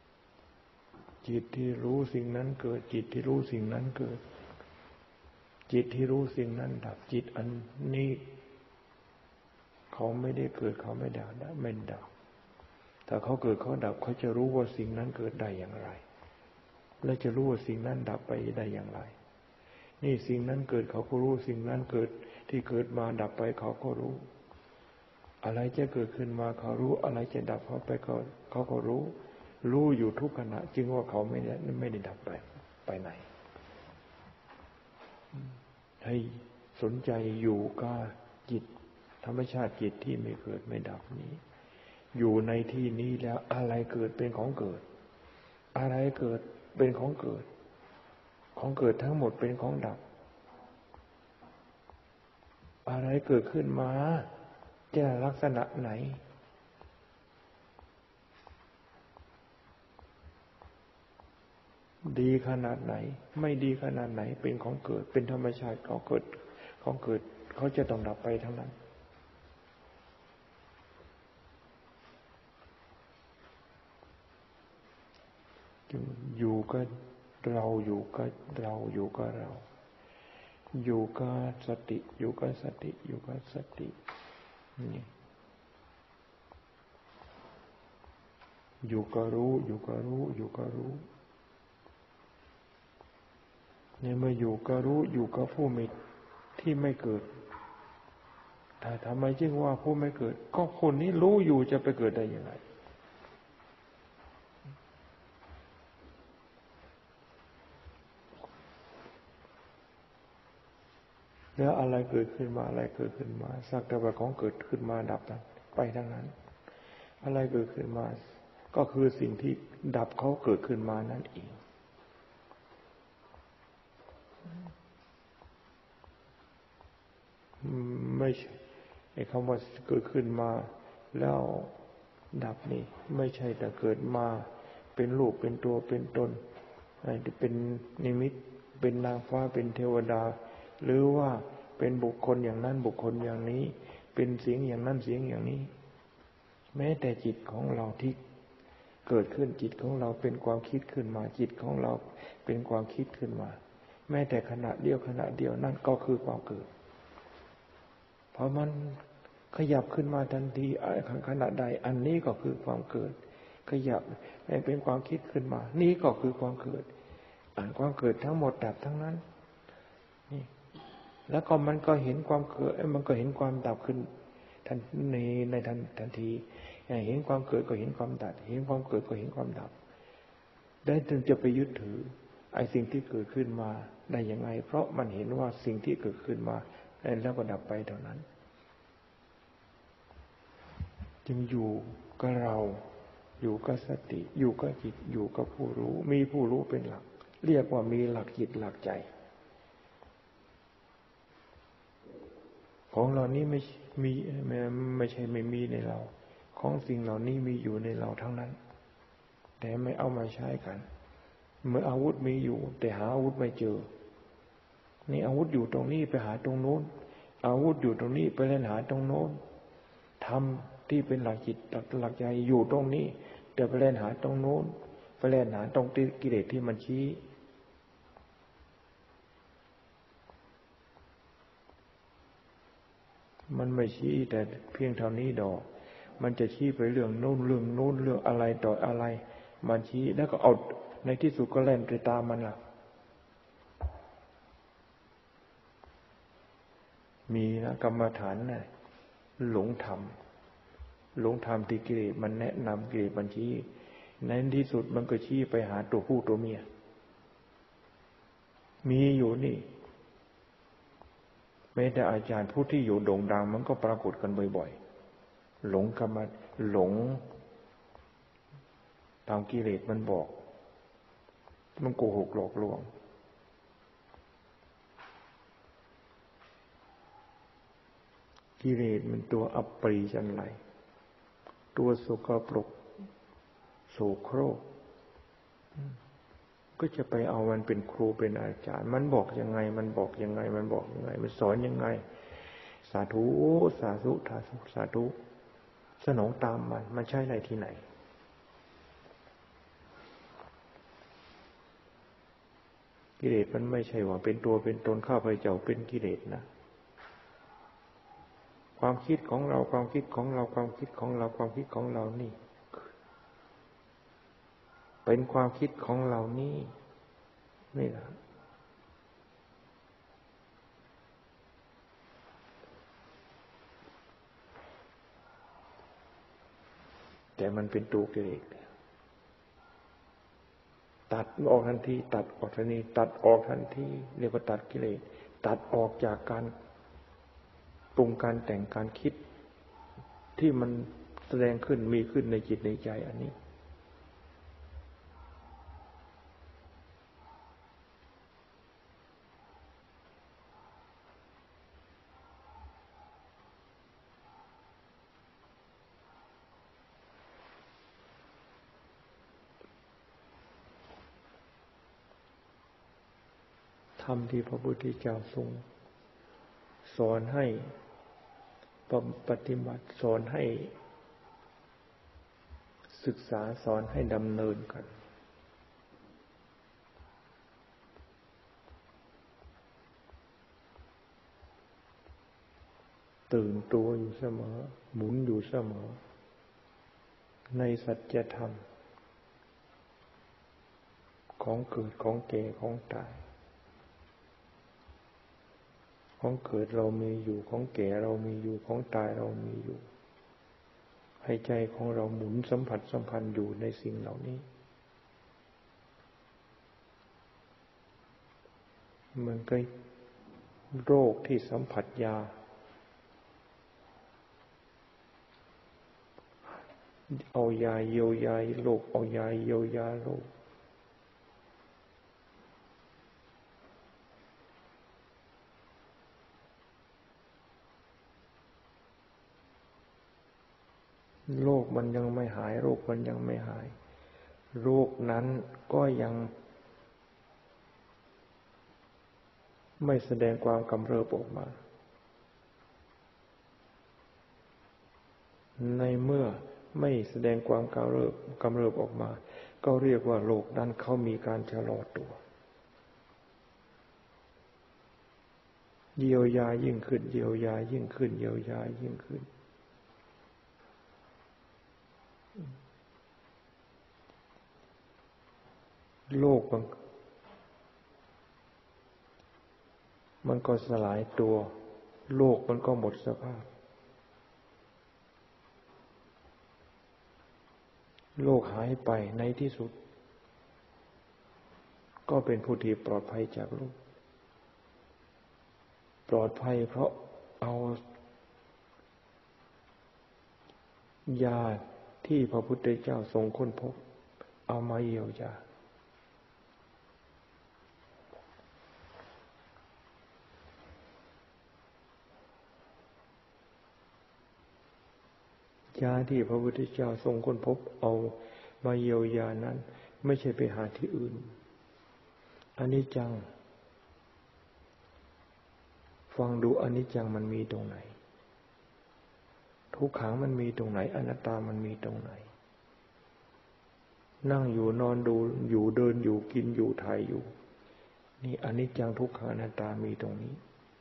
จิตที่รู้สิ่งนั้นเกิดจิตที่รู้สิ่งนั้นเกิดจิตที่รู้สิ่งนั้นดับจิตอันนี้เขาไม่ได้เกิดเขาไม่ดับไม่ดับแต่เขาเกิดเขาดับเขาจะรู้ว่าสิ่งนั้นเกิดได้อย่างไรและจะรู้ว่าสิ่งนั้นดับไปได้อย่างไรนี่สิ่งนั้นเกิดเขาก็รู้สิ่งนั้นเกิดที่เกิดมาดับไปเขาก็รู้อะไรจะเกิดขึ้นมาเขารู้อะไรจะดับเขาไปก็เขาก็รู้รู้อยู่ทุกขณะจึงว่าเขาไม่ได้ไม่ได้ดับไปไปไหนให้สนใจอยู่กับจิตธรรมชาติจิตที่ไม่เกิดไม่ดับนี้อยู่ในที่นี้แล้วอะไรเกิดเป็นของเกิดอะไรเกิดเป็นของเกิดของเกิดทั้งหมดเป็นของดับอะไรเกิดขึ้นมาจะลักษณะไหนดีขนาดไหนไม่ดีขนาดไหนเป็นของเกิดเป็นธรรมชาติของเกิดของเกิดเขาจะต้องดับไปทั้งนั้นอยู่ก็เราอยู่ก็เราอยู่ก็เราอยู่กับสติอยู่กับสติอยู่กับสตินี่อยู่กับรู้อยู่กับรู้อยู่กับรู้เนี่ยเมื่ออยู่กับรู้อยู่กับผู้มีที่ไม่เกิดแต่ทำไมจึงว่าผู้ไม่เกิดก็คนนี้รู้อยู่จะไปเกิดได้ยังไงแล้วอะไรเกิดขึ้นมาอะไรเกิดขึ้นมาสักแต่ว่าของเกิดขึ้นมาดับไปทั้งนั้นอะไรเกิดขึ้นมาก็คือสิ่งที่ดับเขาเกิดขึ้นมานั่นเองไม่ใช่ไอ้คำว่าเกิดขึ้นมาแล้วดับนี่ไม่ใช่แต่เกิดมาเป็นรูปเป็นตัวเป็นตนเป็นนิมิตเป็นนางฟ้าเป็นเทวดาหรือว่าเป็นบุคคลอย่างนั้นบุคคลอย่างนี้เป็นเสียงอย่างนั้นเสียงอย่างนี้แม้แต่จิตของเราที่เกิดขึ้นจิตของเราเป็นความคิดขึ้นมาจิตของเราเป็นความคิดขึ้นมาแม้แต่ขณะเดียวขณะเดียวนั่นก็คือความเกิดเพราะมันขยับขึ้นมาทันทีขณะใดอันนี้ก็คือความเกิดขยับให้เป็นความคิดขึ้นมานี่ก็คือความเกิดอ่านความเกิดทั้งหมดดับทั้งนั้นนี่แล้วก็มันก็เห็นความเกิดมันก็เห็นความดับขึ้นทันในในทันทันทีเห็นความเกิดก็เห็นความดับเห็นความเกิดก็เห็นความดับได้ถึงจะไปยึดถือไอ้สิ่งที่เกิดขึ้นมาได้ยังไงเพราะมันเห็นว่าสิ่งที่เกิดขึ้นมาแล้วก็ดับไปเท่านั้นจึงอยู่กับเราอยู่กับสติอยู่กับจิตอยู่กับผู้รู้มีผู้รู้เป็นหลักเรียกว่ามีหลักจิตหลักใจของเรานี้ไม่มีไม่ไม่ใช่ไม่มีในเราของสิ่งเหล่านี้มีอยู่ในเราทั้งนั้นแต่ไม่เอามาใช้กันเมื่ออาวุธมีอยู่แต่หาอาวุธไม่เจอนี่อาวุธอยู่ตรงนี้ไปหาตรงโน้นอาวุธอยู่ตรงนี้ไปเล่นหาตรงโน้นธรรมที่เป็นหลักจิตหลักใจอยู่ตรงนี้แต่ไปเล่นหาตรงโน้นไปเล่นหาตรงกิเลสที่มันชี้มันไม่ชี้แต่เพียงเท่านี้ดอกมันจะชี้ไปเรื่องโน้นเรื่องโน้นเรื่องอะไรต่ออะไรมันชี้แล้วก็เอาในที่สุดก็เล่นไปตามมันล่ะมีนะกรรมฐานน่ะหลงธรรมหลงธรรมที่กิเลสมันแนะนำกิเลสมันชี้ในที่สุดมันก็ชี้ไปหาตัวผู้ตัวเมียมีอยู่นี่แม้แต่อาจารย์ผู้ที่อยู่โด่งดังมันก็ปรากฏกันบ่อยๆหลงกรรมหลงตามกิเลสมันบอกมันโกหกหลอกลวงกิเลสมันตัวอัปปรีจันไรตัวโสกปรกโสโครกก็จะไปเอามันเป็นครูเป็นอาจารย์มันบอกยังไงมันบอกยังไงมันบอกยังไงมันสอนยังไงสาธุสาธุสาธุสาธุสนองตามมันมันใช่อะไรที่ไหนกิเลสมันไม่ใช่ว่าเป็นตัวเป็นตนข้าพเจ้าเป็นกิเลสนะความคิดของเราความคิดของเราความคิดของเราความคิดของเรานี่เป็นความคิดของเรานี่นี่แหละแต่มันเป็นตัวกิเลสตัดออกทันทีตัดออกทันทีตัดออกทันทีเรียกว่าตัดกิเลสตัดออกจากการปรุงการแต่งการคิดที่มันแสดงขึ้นมีขึ้นในจิตในใจอันนี้ธรรมที่พระพุทธเจ้าทรงสอนให้ปฏิบัติสอนให้ศึกษาสอนให้ดำเนินกันตื่นตัวอยู่เสมอหมุนอยู่เสมอในสัจธรรมของเกิดของแก่ของตายของเกิดเรามีอยู่ของแก่เรามีอยู่ของตายเรามีอยู่ให้ใจของเราหมุนสัมผัสสัมพันธ์อยู่ในสิ่งเหล่านี้มันก็โรคที่สัมผัสยาเอายาเยียวยาโรคเอายาเยียวยาโรคโรคมันยังไม่หายโรคมันยังไม่หายโรคนั้นก็ยังไม่แสดงความกำเริบออกมาในเมื่อไม่แสดงความกำเริบกำเริบออกมาก็เรียกว่าโรคนั้นเขามีการชะลอตัวเยียวยายิ่งขึ้นเยียวยายิ่งขึ้นเยียวยายิ่งขึ้นโลกมันมันก็สลายตัวโลกมันก็หมดสภาพโลกหายไปในที่สุดก็เป็นผู้ที่ปลอดภัยจากโลกปลอดภัยเพราะเอายาที่พระพุทธเจ้าทรงค้นพบเอามาเยียวยายาที่พระพุทธเจ้าทรงค้นพบเอามาเยียวยานั้นไม่ใช่ไปหาที่อื่นอนิจจังฟังดูอนิจจังมันมีตรงไหนทุกขังมันมีตรงไหนอนัตตามันมีตรงไหนนั่งอยู่นอนดูอยู่เดินอยู่กินอยู่ถ่ายอยู่นี่อนิจจังทุกขังอนัตตามีตรงนี้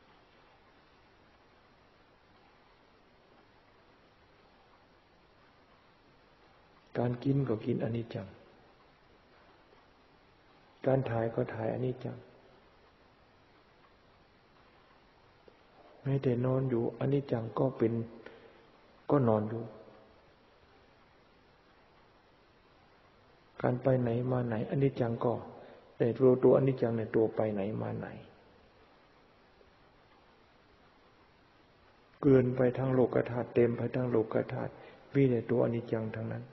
การกินก็กินอนิจจังการถ่ายก็ถ่ายอนิจจังแม้แต่นอนอยู่อนิจจังก็เป็นก็นอนอยู่การไปไหนมาไหนอนิจจังก็แต่ตัวตัวอนิจจังในตัวไปไหนมาไหนเกินไปทั้งโลกธาตุเต็มไปทั้งโลกธาตุมีแต่ตัวอนิจจังทั้งนั้น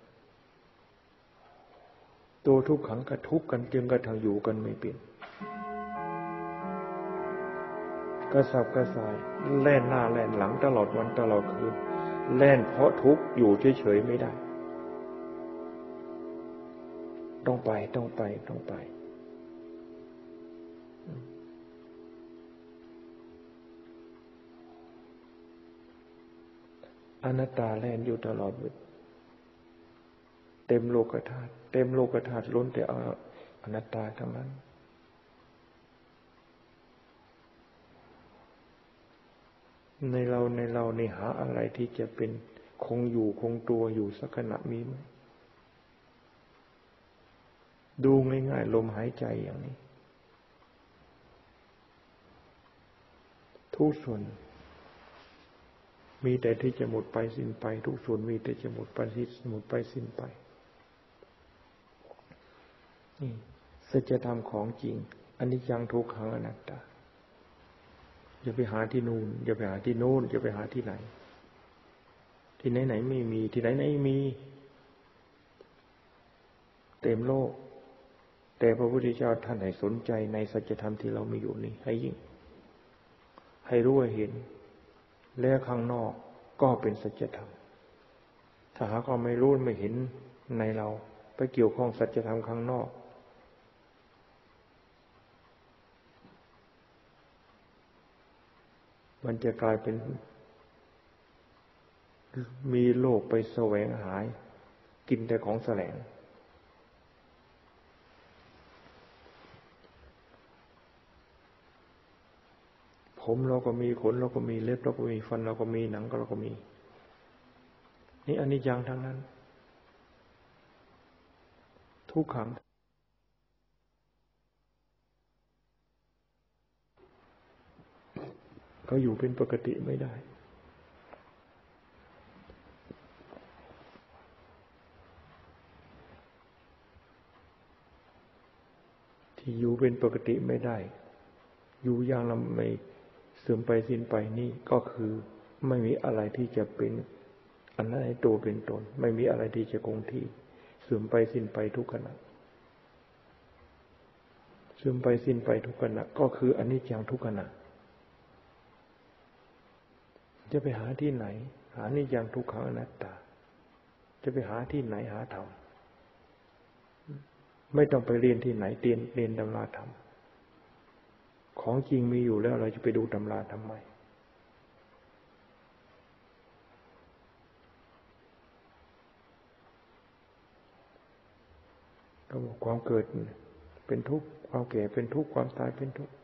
ตัวทุกขังกระทุกกันจึงกระทั่งอยู่กันไม่เป็นกระสับกระส่ายแล่นหน้าแล่นหลังตลอดวันตลอดคืนแล่นเพราะทุกข์อยู่เฉยๆไม่ได้ต้องไปต้องไปต้องไปอนัตตาแล่นอยู่ตลอดเต็มโลกธาตุเต็มโลกธาตุล้นแต่อนัตตาทั้งนั้นในเราในเราในหาอะไรที่จะเป็นคงอยู่คงตัวอยู่สักขณะมีไหมดูง่ายๆลมหายใจอย่างนี้ทุกส่วนมีแต่ที่จะหมดไปสิ้นไปทุกส่วนมีแต่จะหมดไปหมดไปสิ้นไปนี่สัจธรรมของจริงอนิจจังทุกขังอนัตตาอย่าไปหาที่นู่นอย่าไปหาที่โน้นอย่าไปหาที่ไหนที่ไหนไหนไม่มีที่ไหนไหนมีเต็มโลกแต่พระพุทธเจ้าท่านให้สนใจในสัจธรรมที่เรามีอยู่นี้ให้ยิ่งให้รู้ให้เห็นและข้างนอกก็เป็นสัจธรรมถ้าหากเราไม่รู้ไม่เห็นในเราไปเกี่ยวข้องสัจธรรมข้างนอกมันจะกลายเป็นมีโลกไปแสวงหากินแต่ของแสลงผมเราก็มีขนเราก็มีเล็บเราก็มีฟันเราก็มีหนังเราก็มีนี่อนิจจังทั้งนั้นทุกขังเขาอยู่เป็นปกติไม่ได้ที่อยู่เป็นปกติไม่ได้อยู่อย่างลำไม่เสื่อมไปสิ้นไปนี่ก็คือไม่มีอะไรที่จะเป็นอันนั้นให้ตัวเป็นตนไม่มีอะไรที่จะคงที่เสื่อมไปสิ้นไปทุกขณะเสื่อมไปสิ้นไปทุกขณะก็คืออนิจจังทุกขณะจะไปหาที่ไหนหาอนิจจังทุกขังอนัตตาจะไปหาที่ไหนหาธรรมไม่ต้องไปเรียนที่ไหนเรียนเรียนตำราธรรมของจริงมีอยู่แล้วเราจะไปดูตำราทำไมก็บอกความเกิดเป็นทุกข์ความแก่เป็นทุกข์ความตายเป็นทุกข์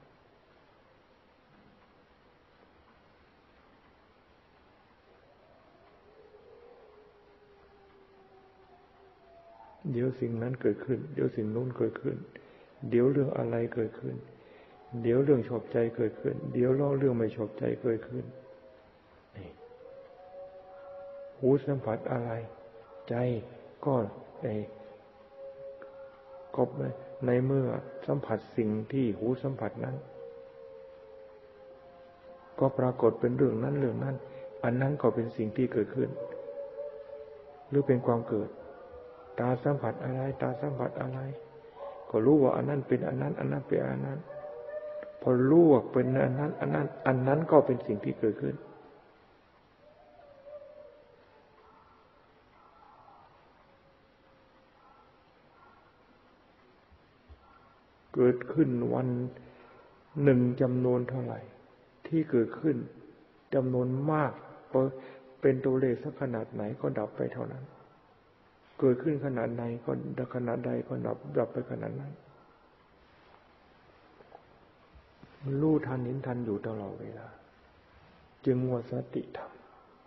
เดี๋ยวสิ่งนั้นเกิดขึ้นเดี๋ยวสิ่งนู้นเกิดขึ้นเดี๋ยวเรื่องอะไรเกิดขึ้นเดี๋ยวเรื่องชอบใจเกิดขึ้นเดี๋ยวเรื่องไม่ชอบใจเกิดขึ้นนี่หูสัมผัสอะไรใจก็ไอ้ก็ในเมื่อสัมผัสสิ่งที่หูสัมผัสนั้นก็ปรากฏเป็นเรื่องนั้นเรื่องนั้นอันนั้นก็เป็นสิ่งที่เกิดขึ้นหรือเป็นความเกิดตาสัมผัสอะไรตาสัมผัสอะไรก็รู้ว่าอันนั้นเป็นอันนั้นอันนั้นเป็นอันนั้นพอรู้ว่าเป็นอันนั้นอันนั้นอันนั้นก็เป็นสิ่งที่เกิดขึ้นเกิดขึ้นวันหนึ่งจำนวนเท่าไหร่ที่เกิดขึ้นจำนวนมากเป็นตัวเลขสักขนาดไหนก็ดับไปเท่านั้นเกิดขึ้นขนาดไหนก็ขนาดใดก็ดับดับไปขนาดนั้นรู้ทันเห็นทันอยู่ตลอดเวลาจึงว่าสติธรรม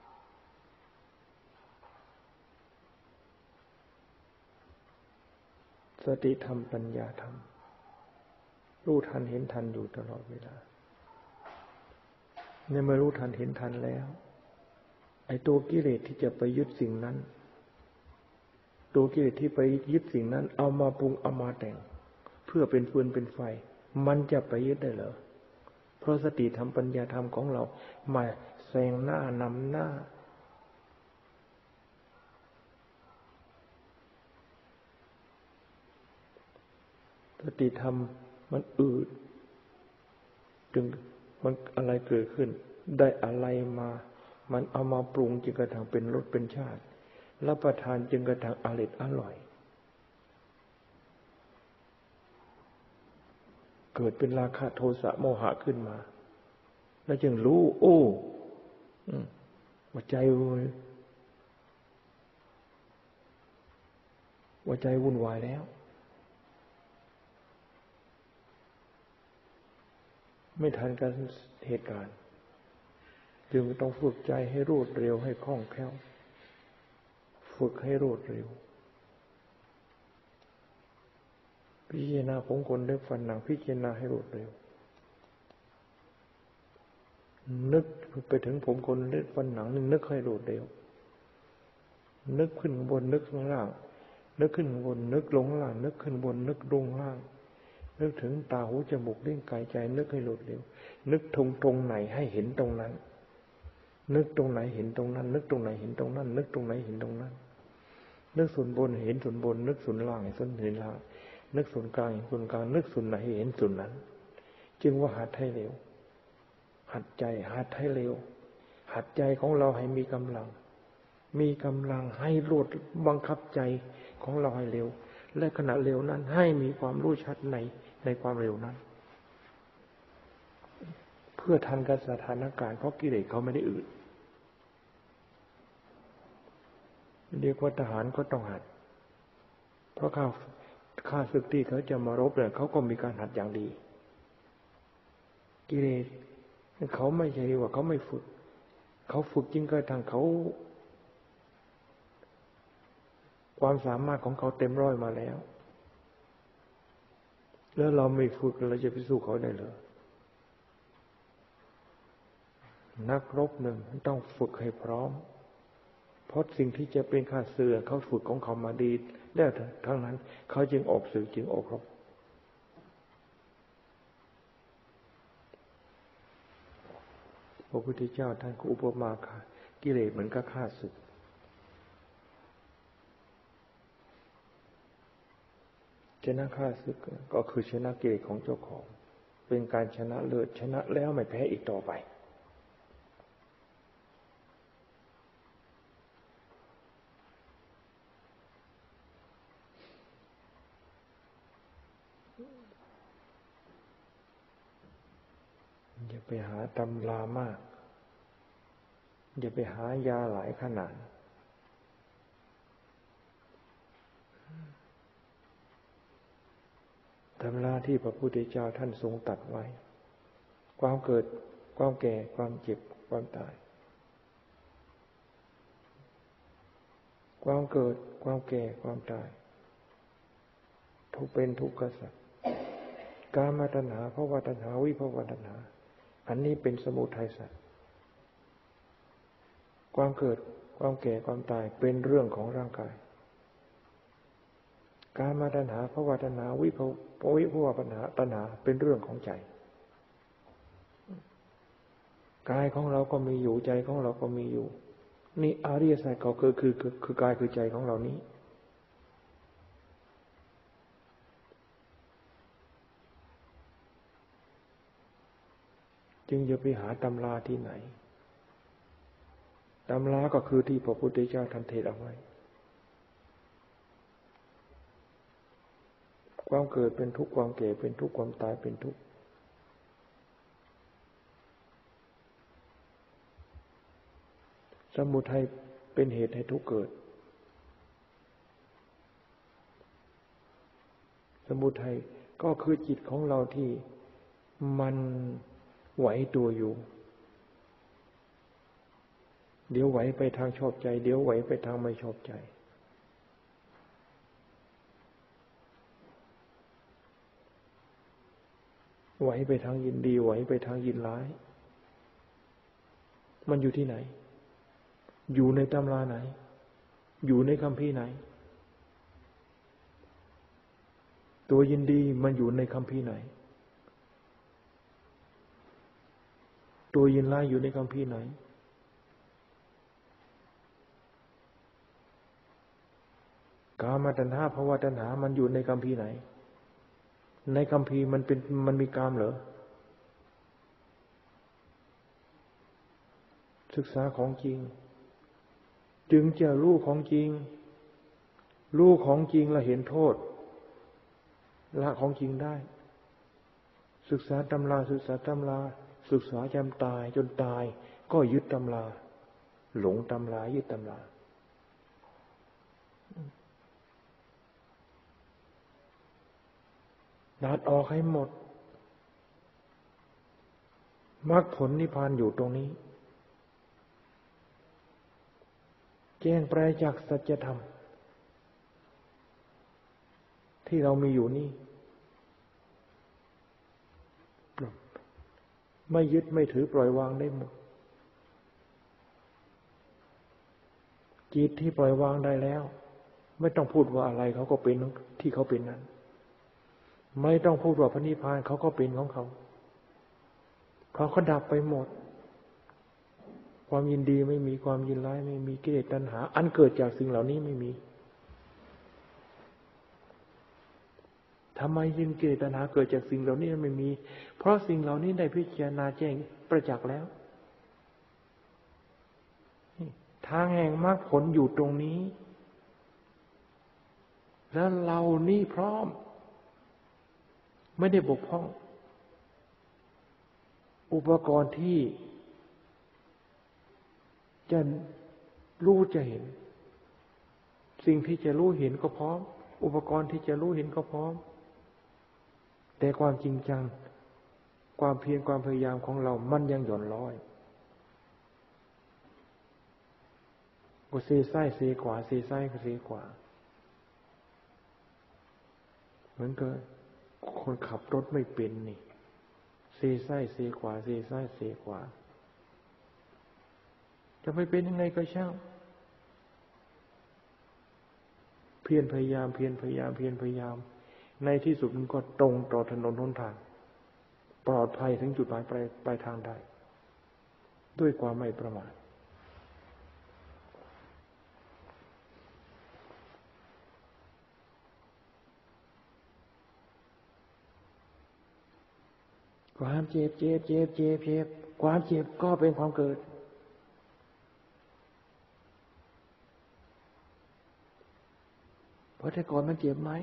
สติธรรมปัญญาธรรมรู้ทันเห็นทันอยู่ตลอดเวลาเนี่ยเมื่อรู้ทันเห็นทันแล้วไอ้ตัวกิเลสที่จะไปยึดสิ่งนั้นตัวกิเลสที่ไปยึดสิ่งนั้นเอามาปรุงเอามาแต่งเพื่อเป็นฟืนเป็นไฟมันจะไปยึดได้เหรอเพราะสติธรรมปัญญาธรรมของเรามาแซงหน้านำหน้าสติธรรมมันอืดจึงมันอะไรเกิดขึ้นได้อะไรมามันเอามาปรุงจึงกระทั่งเป็นรสเป็นชาติรับประทานจึงกระทั่งอร่อยอร่อยเกิดเป็นราคะโทสะโมหะขึ้นมาแล้วจึงรู้โอ้ว่าใจว่าใจวุ่นวายแล้วไม่ทันการเหตุการณ์จึงต้องฝึกใจให้รวดเร็วให้คล่องแคล่วฝึกให้รวดเร็วพิจารณาผมขนเล็บฟันหนังพิจารณาให้รวดเร็วนึกไปถึงผมขนเล็บฟันหนังนึกให้รวดเร็วนึกขึ้นบนนึกข้างล่างนึกขึ้นบนนึกลงล่างนึกขึ้นบนนึกลงล่างนึกถึงตาหูจมูกลิ้นกายใจนึกให้รวดเร็วนึกตรงตรงไหนให้เห็นตรงนั้นนึกตรงไหนเห็นตรงนั้นนึกตรงไหนเห็นตรงนั้นนึกตรงไหนเห็นตรงนั้นนึกส่วนบนเห็นส่วนบนนึกส่วนล่างเห็นส่วนล่างนึกส่วนกลางเห็นส่วนกลางนึกส่วนไหนเห็นส่วนนั้นจึงว่าหัดให้เร็วหัดใจหัดให้เร็วหัดใจของเราให้มีกำลังมีกำลังให้รวดบังคับใจของเราให้เร็วและขณะเร็วนั้นให้มีความรู้ชัดในในความเร็วนั้นเพื่อทันกับสถานการณ์เพราะกิเลสเขาไม่ได้อืดเรียกว่าทหารก็ต้องหัดเพราะข้าข้าศึกที่เขาจะมารบเนี่ยเขาก็มีการหัดอย่างดีกิเลสเขาไม่ใช่ว่าเขาไม่ฝึกเขาฝึกจริงก็ทางเขาความสามารถของเขาเต็มร้อยมาแล้วแล้วเราไม่ฝึกเราจะไปสู้เขาได้เหรอนักรบหนึ่งต้องฝึกให้พร้อมเพราะสิ่งที่จะเป็นข้าศึกเขาฝึกของเขามาดีแล้วทั้งนั้นเขาจึงออกศึกจึงออกรบพระพุทธเจ้าท่านก็อุปมาค่ะกิเลสเหมือนกับข้าศึกชนะข้าศึกก็คือชนะกิเลสของเจ้าของเป็นการชนะเลิศชนะแล้วไม่แพ้อีกต่อไปอย่าไปหาตำรามากอย่าไปหายาหลายขนาดตำราที่พระพุทธเจ้าท่านทรงตรัสไว้ความเกิดความแก่ความเจ็บความตายความเกิดความแก่ความตายทุกเป็นทุกขสัจกามตัณหาภวตัณหาวิภวตัณหาอันนี้เป็นสมุทัยสัจความเกิดความแก่ความตายเป็นเรื่องของร่างกายกามตัณหาภวตัณหาวิภววิภวตัณหาตัณหาเป็นเรื่องของใจกายของเราก็มีอยู่ใจของเราก็มีอยู่นี่อริยสัจก็คือคือคือคือกายคือใจของเรานี้จึงอย่าไปหาตำราที่ไหนตำราก็คือที่พระพุทธเจ้าท่านเทศเอาไว้ความเกิดเป็นทุกข์ความแก่เป็นทุกข์ความตายเป็นทุกข์สมุทัยเป็นเหตุให้ทุกข์เกิดสมุทัยก็คือจิตของเราที่มันไหวตัวอยู่เดี๋ยวไหวไปทางชอบใจเดี๋ยวไหวไปทางไม่ชอบใจไหวไปทางยินดีไหวไปทางยินร้ายมันอยู่ที่ไหนอยู่ในตำราไหนอยู่ในคัมภีร์ไหนตัวยินดีมันอยู่ในคัมภีร์ไหนตัวยินร้ายอยู่ในคัมภีร์ไหนกามตัณหาภวตัณหามันอยู่ในคัมภีร์ไหนในคัมภีร์มันเป็นมันมีกามเหรอศึกษาของจริงจึงจะรู้ของจริงรู้ของจริงแล้วเห็นโทษละของจริงได้ศึกษาตำราศึกษาตำราศึกษาจนตายจนตายก็ยึดตำราหลงตำรายึดตำราดัดออกให้หมดมรรคผลนิพพานอยู่ตรงนี้แจ้งประจักษ์สัจธรรมที่เรามีอยู่นี่ไม่ยึดไม่ถือปล่อยวางได้หมดจิตที่ปล่อยวางได้แล้วไม่ต้องพูดว่าอะไรเขาก็เป็นที่เขาเป็นนั้นไม่ต้องพูดว่าพระนิพพานเขาก็เป็นของเขาเขาก็ดับไปหมดความยินดีไม่มีความยินร้ายไม่มีกิเลสตัณหาอันเกิดจากสิ่งเหล่านี้ไม่มีทำไมยินกิเลสตัณหาเกิดจากสิ่งเหล่านี้ไม่มีเพราะสิ่งเหล่านี้ได้พิจารณาแจ้งประจักษ์แล้วทางแห่งมรรคผลอยู่ตรงนี้แล้วเรานี่พร้อมไม่ได้บกพร่องอุปกรณ์ที่จะรู้จะเห็นสิ่งที่จะรู้เห็นก็พร้อมอุปกรณ์ที่จะรู้เห็นก็พร้อมแต่ความจริงจังความเพียรความพยายามของเรามันยังหย่อนลอยก็เซซ้ายเซขวาเซซ้ายก็เซขวาเหมือนกับคนขับรถไม่เป็นนี่เซซ้ายเซขวาเซซ้ายเซขวาจะไม่เป็นยังไงก็ช่างเพียรพยายามเพียรพยายามเพียรพยายามในที่สุดมันก็ตรงต่อถนนหนทางปลอดภัยถึงจุดหมายปลายปลายทางได้ด้วยความไม่ประมาทความเจ็บเจ็บเจ็บเจ็บเจ็บความเจ็บก็เป็นความเกิดเพราะแต่ก่อนมันเจ็บไหม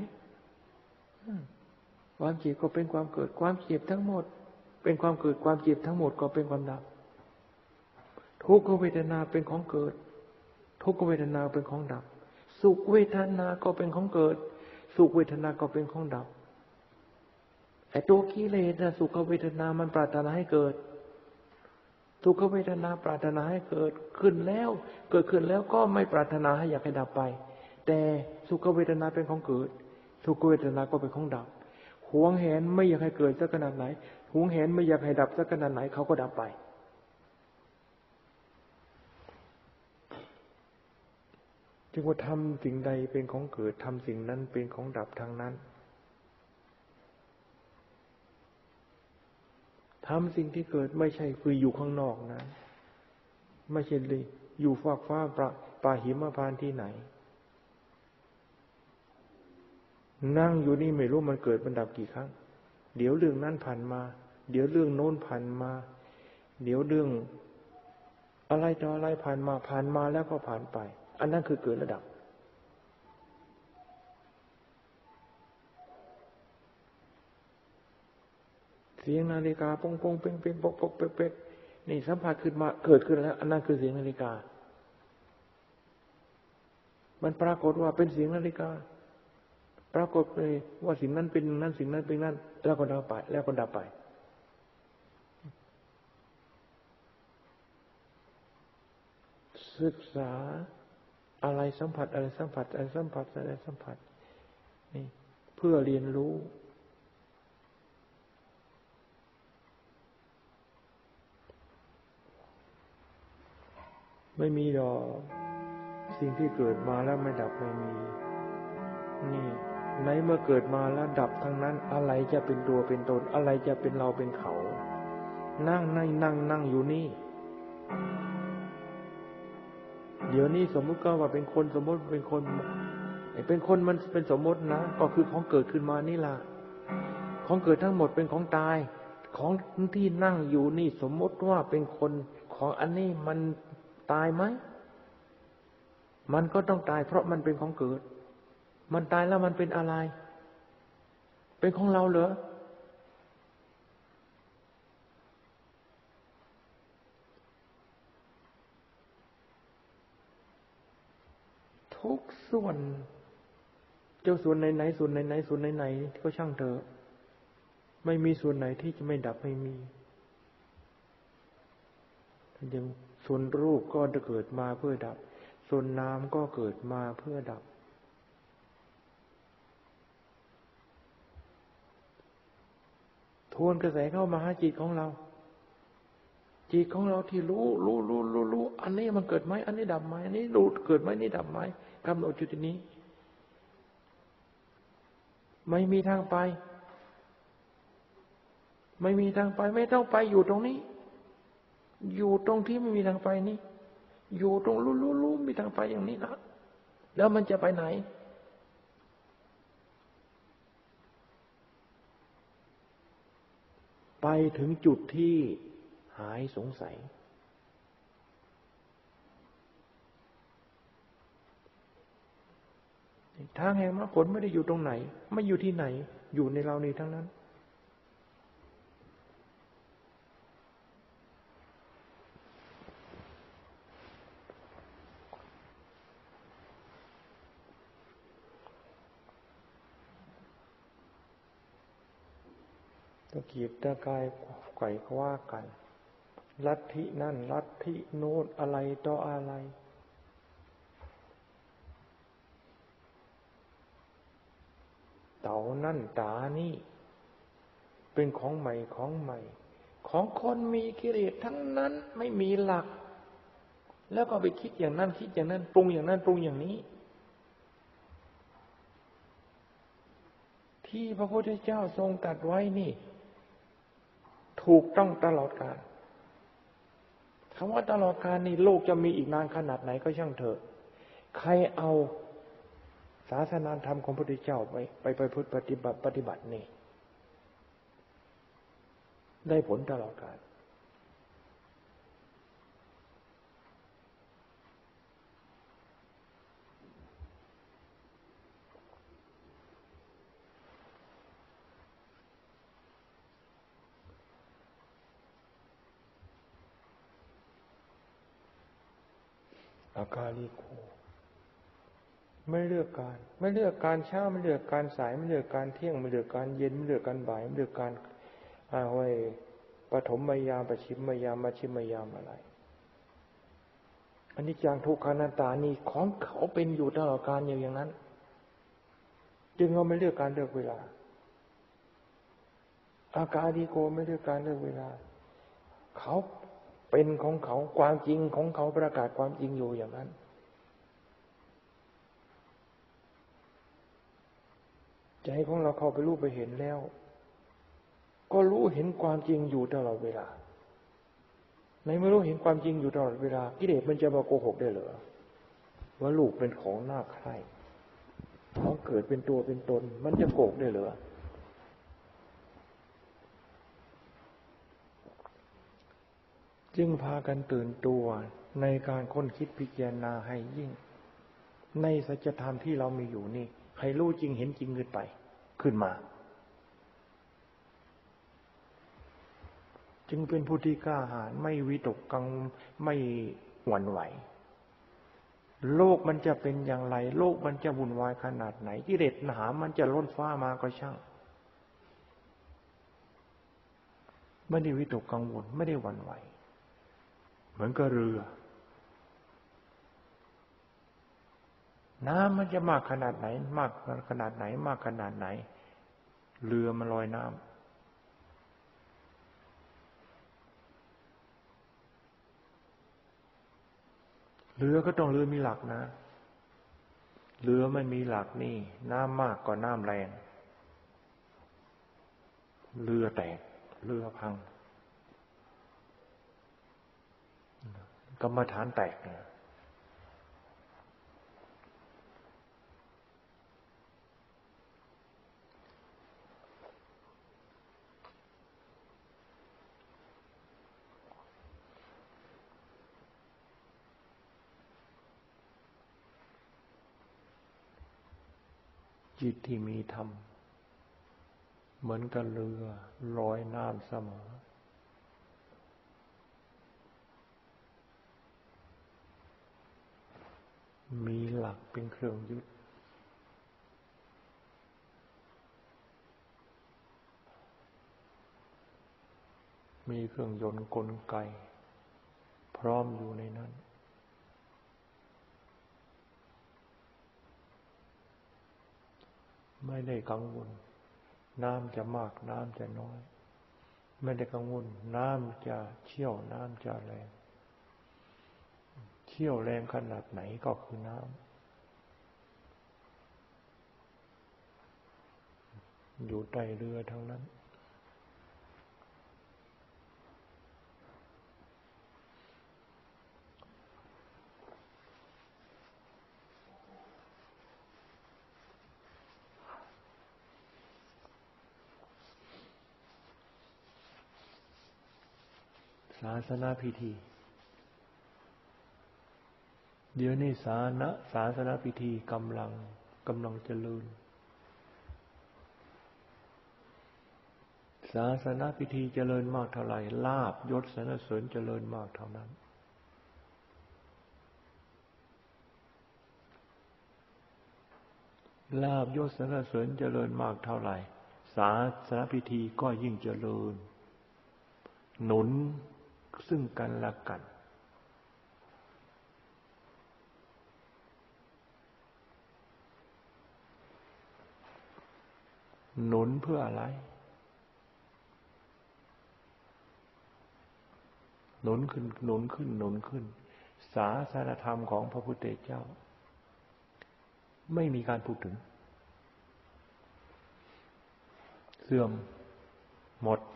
ความเจ็บก็เป็นความเกิดความเจ็บทั้งหมดเป็นความเกิดความเจ็บทั้งหมดก็เป็นความดับทุกขเวทนาเป็นของเกิดทุกขเวทนาเป็นของดับสุขเวทนาก็เป็นของเกิดสุขเวทนาก็เป็นของดับไอ้ตัวกิเลสนะสุขเวทนามันปรารถนาให้เกิดทุกขเวทนาปรารถนาให้เกิดขึ้นแล้วเกิดขึ้นแล้วก็ไม่ปรารถนาให้อยากให้ดับไปแต่สุขเวทนาเป็นของเกิดทุกขเวทนาก็เป็นของดับหวงแหนไม่อยากให้เกิดสักขนาดไหนหวงแหนไม่อยากให้ดับสักขนาดไหนเขาก็ดับไปจึงว่าทำสิ่งใดเป็นของเกิดทำสิ่งนั้นเป็นของดับทางนั้นทำสิ่งที่เกิดไม่ใช่คืออยู่ข้างนอกนะไม่ใช่เลยอยู่ฟากฟ้าประป่าหิมพานต์ที่ไหนนั่งอยู่นี่ไม่รู้มันเกิดมันดับกี่ครั้งเดี๋ยวเรื่องนั้นผ่านมาเดี๋ยวเรื่องโน้นผ่านมาเดี๋ยวเรื่องอะไรต่ออะไรผ่านมาผ่านมาแล้วก็ผ่านไปอันนั้นคือเกิดระดับเสียงนาฬิกาปงปงเป้งเป้งปกปกเป๊กเป๊กนี่สัมผัสขึ้นมาเกิดขึ้นแล้วอันนั้นคือเสียงนาฬิกามันปรากฏว่าเป็นเสียงนาฬิกาปรากฏเลยว่าสิ่งนั้นเป็นนั้นสิ่งนั้นเป็นนั้นแล้วก็ดับไปแล้วก็ดับไปศึกษาอะไรสัมผัสอะไรสัมผัสอะไรสัมผัสอะไรสัมผัสนี่เพื่อเรียนรู้ไม่มีดอกสิ่งที่เกิดมาแล้วไม่ดับไม่มีนี่ในเมื่อเกิดมาแล้วดับทั้งนั้นอะไรจะเป็นตัวเป็นตนอะไรจะเป็นเราเป็นเขานั่งนั่งนั่งนั่งอยู่นี่เดี๋ยวนี้สมมุติก็ว่าเป็นคนสมมติเป็นคนไอ้เป็นคนมันเป็นสมมตินะก็คือของเกิดขึ้นมานี่ล่ะของเกิดทั้งหมดเป็นของตายของที่นั่งอยู่นี่สมมติว่าเป็นคนของอันนี้มันตายไหมมันก็ต้องตายเพราะมันเป็นของเกิดมันตายแล้วมันเป็นอะไรเป็นของเราเหรอทุกส่วนเจ้าส่วนไหนๆส่วนไหนๆส่วนไหนๆก็ช่างเถอะไม่มีส่วนไหนที่จะไม่ดับไม่มีอย่างส่วนรูปก็จะเกิดมาเพื่อดับส่วนน้ำก็เกิดมาเพื่อดับทวนกระแสเข้ามาหาจิตของเราจิตของเราที่รู้รู้รู้รู้รู้อันนี้มันเกิดไหมอันนี้ดับไหมอันนี้รู้เกิดไหมนี่ดับไหมกำหนดจุดนี้ไม่มีทางไปไม่มีทางไปไม่ต้องไปอยู่ตรงนี้อยู่ตรงที่ไม่มีทางไปนี้อยู่ตรงรู้รู้รู้มีทางไปอย่างนี้นะแล้วมันจะไปไหนไปถึงจุดที่หายสงสัยทางแห่งมรรคผลไม่ได้อยู่ตรงไหนไม่อยู่ที่ไหนอยู่ในเรานี่ทั้งนั้นตะเกียกตะกายไขว่คว้ากันลัทธินั่นลัทธิโน้นอะไรต่ออะไรเต่านั่นตานี่เป็นของใหม่ของใหม่ของคนมีกิเลสทั้งนั้นไม่มีหลักแล้วก็ไปคิดอย่างนั้นคิดอย่างนั้นปรุงอย่างนั้นปรุงอย่างนี้ที่พระพุทธเจ้าทรงตรัสไว้นี่ถูกต้องตลอดกาลคำว่าตลอดกาลนี่โลกจะมีอีกนานขนาดไหนก็ช่างเถอะใครเอาศาสนาธรรมของพระพุทธเจ้าไปไปไปพุทธปฏิบัติปฏิบัตินี่ได้ผลตลอดกาลอากาลิโกไม่เลือกการไม่เลือกการเช้าไม่เลือกการสายไม่เลือกการเที่ยงไม่เลือกการเย็นไม่เลือกการบ่ายไม่เลือกการอาไว้ปฐมยามประชิมยามมัชฌิมยามอะไรอันนี้จังทุกขังอนัตตานี่ของเขาเป็นอยู่ตลอดกาลอยู่อย่างนั้นจึงเราไม่เลือกการเลือกเวลาอากาลิโกไม่เลือกการเลือกเวลาเขาเป็นของเขาความจริงของเขาประกาศความจริงอยู่อย่างนั้นใจของเราเข้าไปรู้ไปเห็นแล้วก็รู้เห็นความจริงอยู่ตลอดเวลาในเมื่อรู้เห็นความจริงอยู่ตลอดเวลากิเลสมันจะมาโกหกได้เหรอว่าลูกเป็นของน่าใคร่ของเกิดเป็นตัวเป็นตนมันจะโกหกได้เหรอจึงพากันตื่นตัวในการค้นคิดพิจารณาให้ยิ่งในสัจธรรมที่เรามีอยู่นี่ให้รู้จริงเห็นจริงขึ้นไปขึ้นมาจึงเป็นผู้ที่กล้าหาญไม่วิตกกังไม่หวั่นไหวโลกมันจะเป็นอย่างไรโลกมันจะวุ่นวายขนาดไหนกิเลสหนามันจะล้นฟ้ามาก็ช่างไม่ได้วิตกกังวลไม่ได้หวั่นไหวเหมือนกับเรือน้ำมันจะมากขนาดไหนมากขนาดไหนมากขนาดไหนเรือมันลอยน้ำเรือก็ต้องเรือมีหลักนะเรือไม่มีหลักนี่น้ำมากกว่าน้ำแรงเรือแตกเรือพังกรรมฐานแตกเนี่ยจิตที่มีธรรมเหมือนกับเรือลอยน้ำเสมอมีหลักเป็นเครื่องยึดมีเครื่องยนต์กลไกพร้อมอยู่ในนั้นไม่ได้กังวลน้ำจะมากน้ำจะน้อยไม่ได้กังวลน้ำจะเชี่ยวน้ำจะแรงเชี่ยวแรงขนาดไหนก็คือน้ำอยู่ใต้เรือทั้งนั้นศาสนาพิธีเดี๋ยวนี้ศาสนาศาสนาพิธีกำลังกำลังเจริญศาสนาพิธีเจริญมากเท่าไหร่ลาภยศสรรเสริญเจริญมากเท่านั้นลาภยศสรรเสริญเจริญมากเท่าไหร่ศาสนาพิธีก็ยิ่งเจริญหนุนซึ่งกันและกันหนุนเพื่ออะไรหนุนขึ้นหนุนขึ้นหนุนขึ้นศาสนธรรมของพระพุทธเจ้าไม่มีการพูดถึงเสื่อมหมด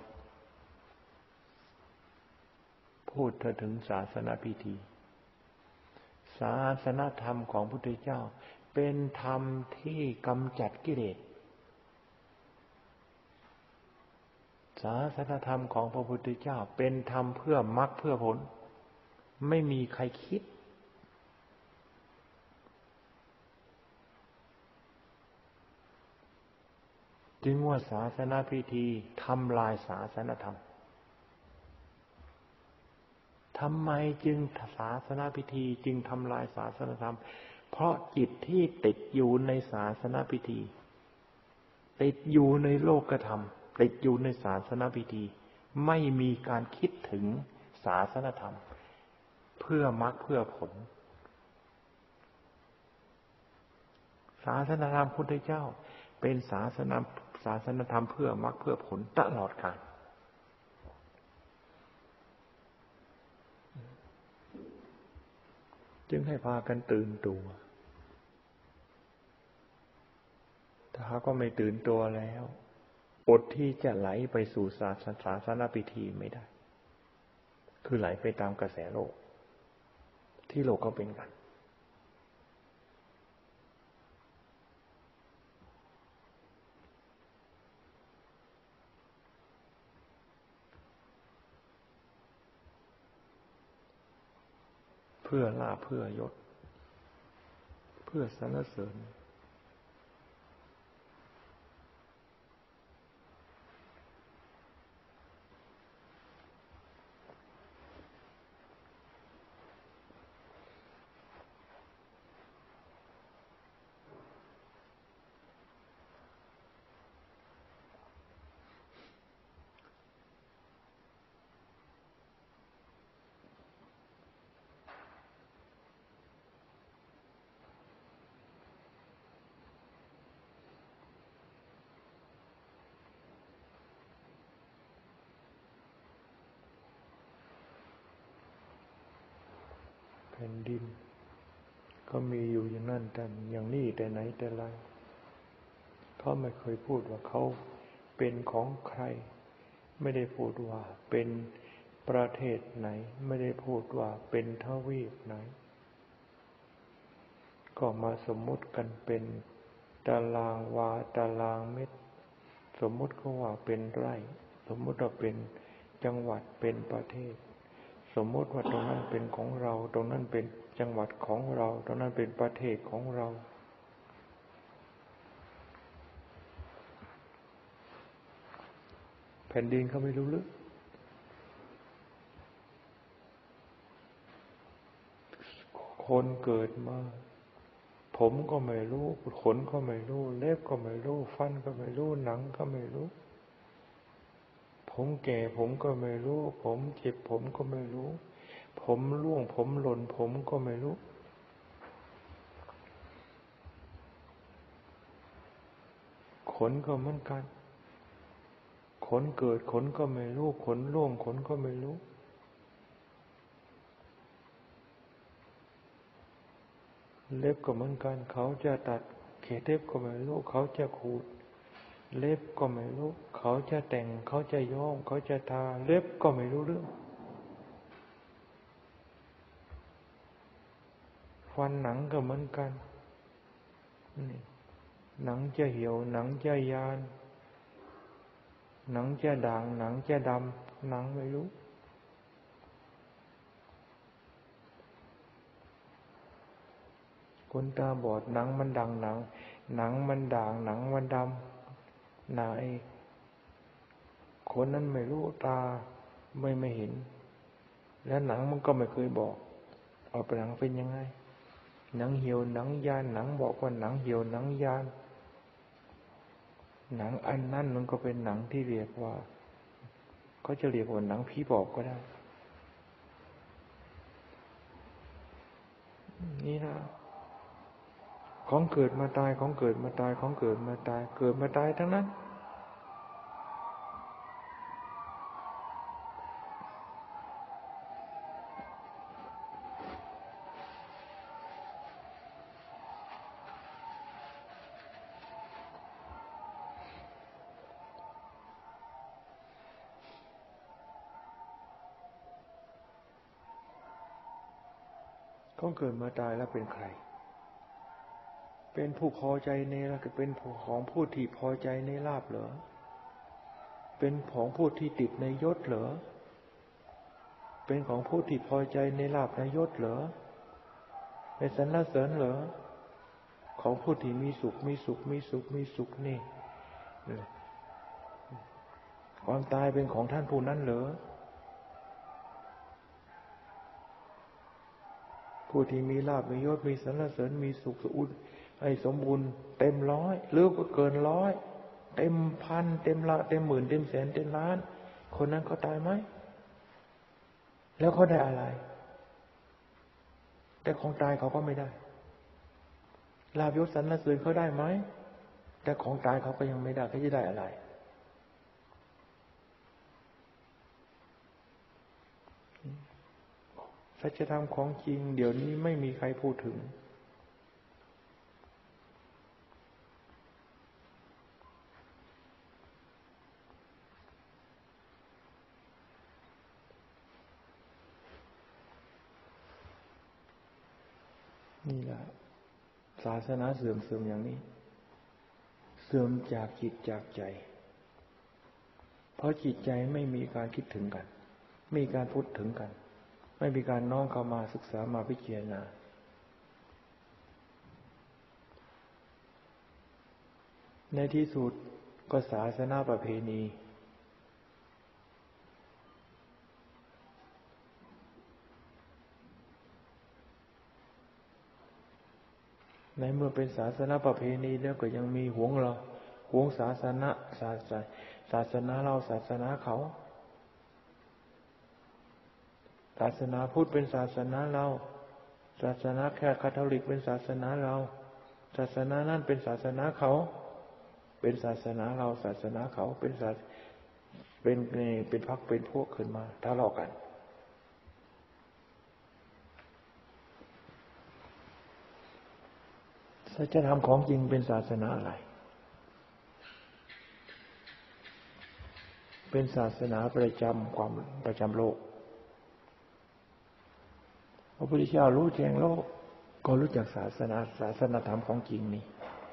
พูดถึงศาสนาพิธีศาสนธรรมของพระพุทธเจ้าเป็นธรรมที่กำจัดกิเลสศาสนธรรมของพระพุทธเจ้าเป็นธรรมเพื่อมรรคเพื่อผลไม่มีใครคิดจึงว่าศาสนาพิธีทำลายศาสนธรรมทำไมจึงศาสนาพิธีจึงทำลายศาสนธรรมเพราะจิตที่ติดอยู่ในศาสนาพิธีติดอยู่ในโลกธรรมติดอยู่ในศาสนาพิธีไม่มีการคิดถึงศาสนธรรมเพื่อมรรคเพื่อผลศาสนธรรมพุทธเจ้าเป็นศาสนาศาสนธรรมเพื่อมรรคเพื่อผลตลอดกาลจึงให้พากันตื่นตัวถ้าหากว่าไม่ตื่นตัวแล้วอดที่จะไหลไปสู่ศาสนาพิธีไม่ได้คือไหลไปตามกระแสโลกที่โลกเขาเป็นกันเพื่อลาภเพื่อยศเพื่อสรรเสริญแผ่นดินก็มีอยู่อย่างนั้นแต่อย่างนี้แต่ไหนแต่ไรเขาไม่เคยพูดว่าเขาเป็นของใครไม่ได้พูดว่าเป็นประเทศไหนไม่ได้พูดว่าเป็นทวีปไหนก็มาสมมุติกันเป็นตารางวาตารางเมตรสมมุติเขาว่าเป็นไร่สมมุติว่าเป็นจังหวัดเป็นประเทศสมมติว่าตรงนั้นเป็นของเราตรงนั้นเป็นจังหวัดของเราตรงนั้นเป็นประเทศของเราแผ่นดินเขาไม่รู้ลึกคนเกิดมาผมก็ไม่รู้ขนก็ไม่รู้เล็บก็ไม่รู้ฟันก็ไม่รู้หนังก็ไม่รู้ผมแก่ผมก็ไม่รู้ผมเจ็บผมก็ไม่รู้ผมร่วงผมหล่นผมก็ไม่รู้ขนก็เหมือนกันขนเกิดขนก็ไม่รู้ขนร่วงขนก็ไม่รู้เล็บก็เหมือนกันเขาจะตัดเขตเล็บก็ไม่รู้เขาจะขูดเล็บก็ไม่รู้เขาจะแต่งเขาจะย้อมเขาจะทาเล็บก็ไม่รู้เรื่องฟันหนังก็เหมือนกันนี่หนังจะเหี่ยวหนังจะยานหนังจะด่างหนังจะดำหนังไม่รู้คนตาบอดหนังมันด่างหนังหนังมันด่างหนังมันดำไหนคนนั้นไม่รู้ตาไม่ไม่เห็นและหนังมันก็ไม่เคยบอกเอาไปหนังเป็นยังไงหนังเหี่ยวหนังยานหนังบอกว่าหนังเหี่ยวหนังยานหนังอันนั้นมันก็เป็นหนังที่เรียกว่าเขาจะเรียกว่าหนังผีบอกก็ได้นี่นะของเกิดมาตายของเกิดมาตายของเกิดมาตายเกิดมาตายทั้งนั้นของเกิดมาตายแล้วเป็นใครเป็นผู้พอใจในละก็เป็นผู้ของผู้ที่พอใจในลาภเหรอเป็นของผู้ที่ติดในยศเหรอเป็นของผู้ที่พอใจในลาภในยศเหรอในสรรเสริญเหรอของผู้ที่มีสุขมีสุขมีสุขมีสุขนี่ความตายเป็นของท่านผู้นั้นเหรอผู้ที่มีลาภมียศมีสรรเสริญมีสุขสุขให้สมบูรณ์เต็มร้อยหรือก็เกินร้อยเต็มพันเต็มละเต็มหมื่นเต็มแสนเต็มล้านคนนั้นเขาตายไหมแล้วเขาได้อะไรแต่ของตายเขาก็ไม่ได้ลาภยศสรรเสริญเขาได้ไหมแต่ของตายเขาก็ยังไม่ได้เขาจะได้อะไรสัจธรรมของจริงเดี๋ยวนี้ไม่มีใครพูดถึงนี่แหละศาสนาเสื่อมเสื่อมอย่างนี้เสื่อมจากจิตจากใจเพราะจิตใจไม่มีการคิดถึงกันไม่มีการพูดถึงกันไม่มีการน้อมเข้ามาศึกษามาพิจารณาในที่สุดก็ศาสนาประเพณีในเมื่อเป็นศาสนาประเพณีแล้วก็ยังมีหวงเราหวงศาสนาศาสนาศาสนาเราศาสนาเขาศาสนาพุทธเป็นศาสนาเราศาสนาแค่คาทอลิกเป็นศาสนาเราศาสนานั่นเป็นศาสนาเขาเป็นศาสนาเราศาสนาเขาเป็นศาสเป็นเป็นพรรคเป็นพวกขึ้นมาทะเลาะกันสัจธรรมของจริงเป็นศาสนาอะไรเป็นศาสนาประจำความประจำโลกพระพุทธเจ้ารู้แจ้งโลกก็รู้จักศาสนาศาสนาธรรมของจริงนี่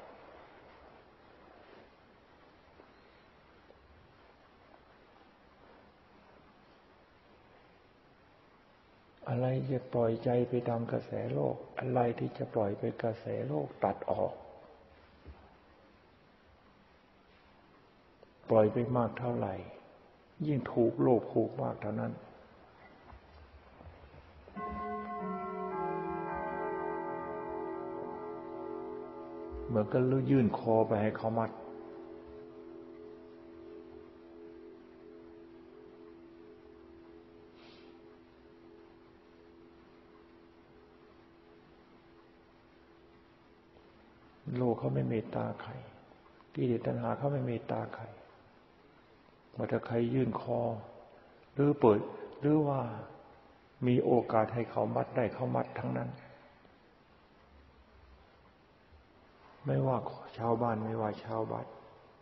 อะไรจะปล่อยใจไปตามกระแสโลกอะไรที่จะปล่อยไปกระแสโลกตัดออกปล่อยไปมากเท่าไหร่ยิ่งถูกโลกผูกมากเท่านั้นเหมือนกับยื่นคอไปให้เขามัดโลกเขาไม่เมตตาใครกิเลสตัณหาเขาไม่เมตตาใครว่าถ้าใครยื่นคอหรือเปิดหรือว่ามีโอกาสให้เขามัดได้เขามัดทั้งนั้นไม่ว่าชาวบ้านไม่ว่าชาววัด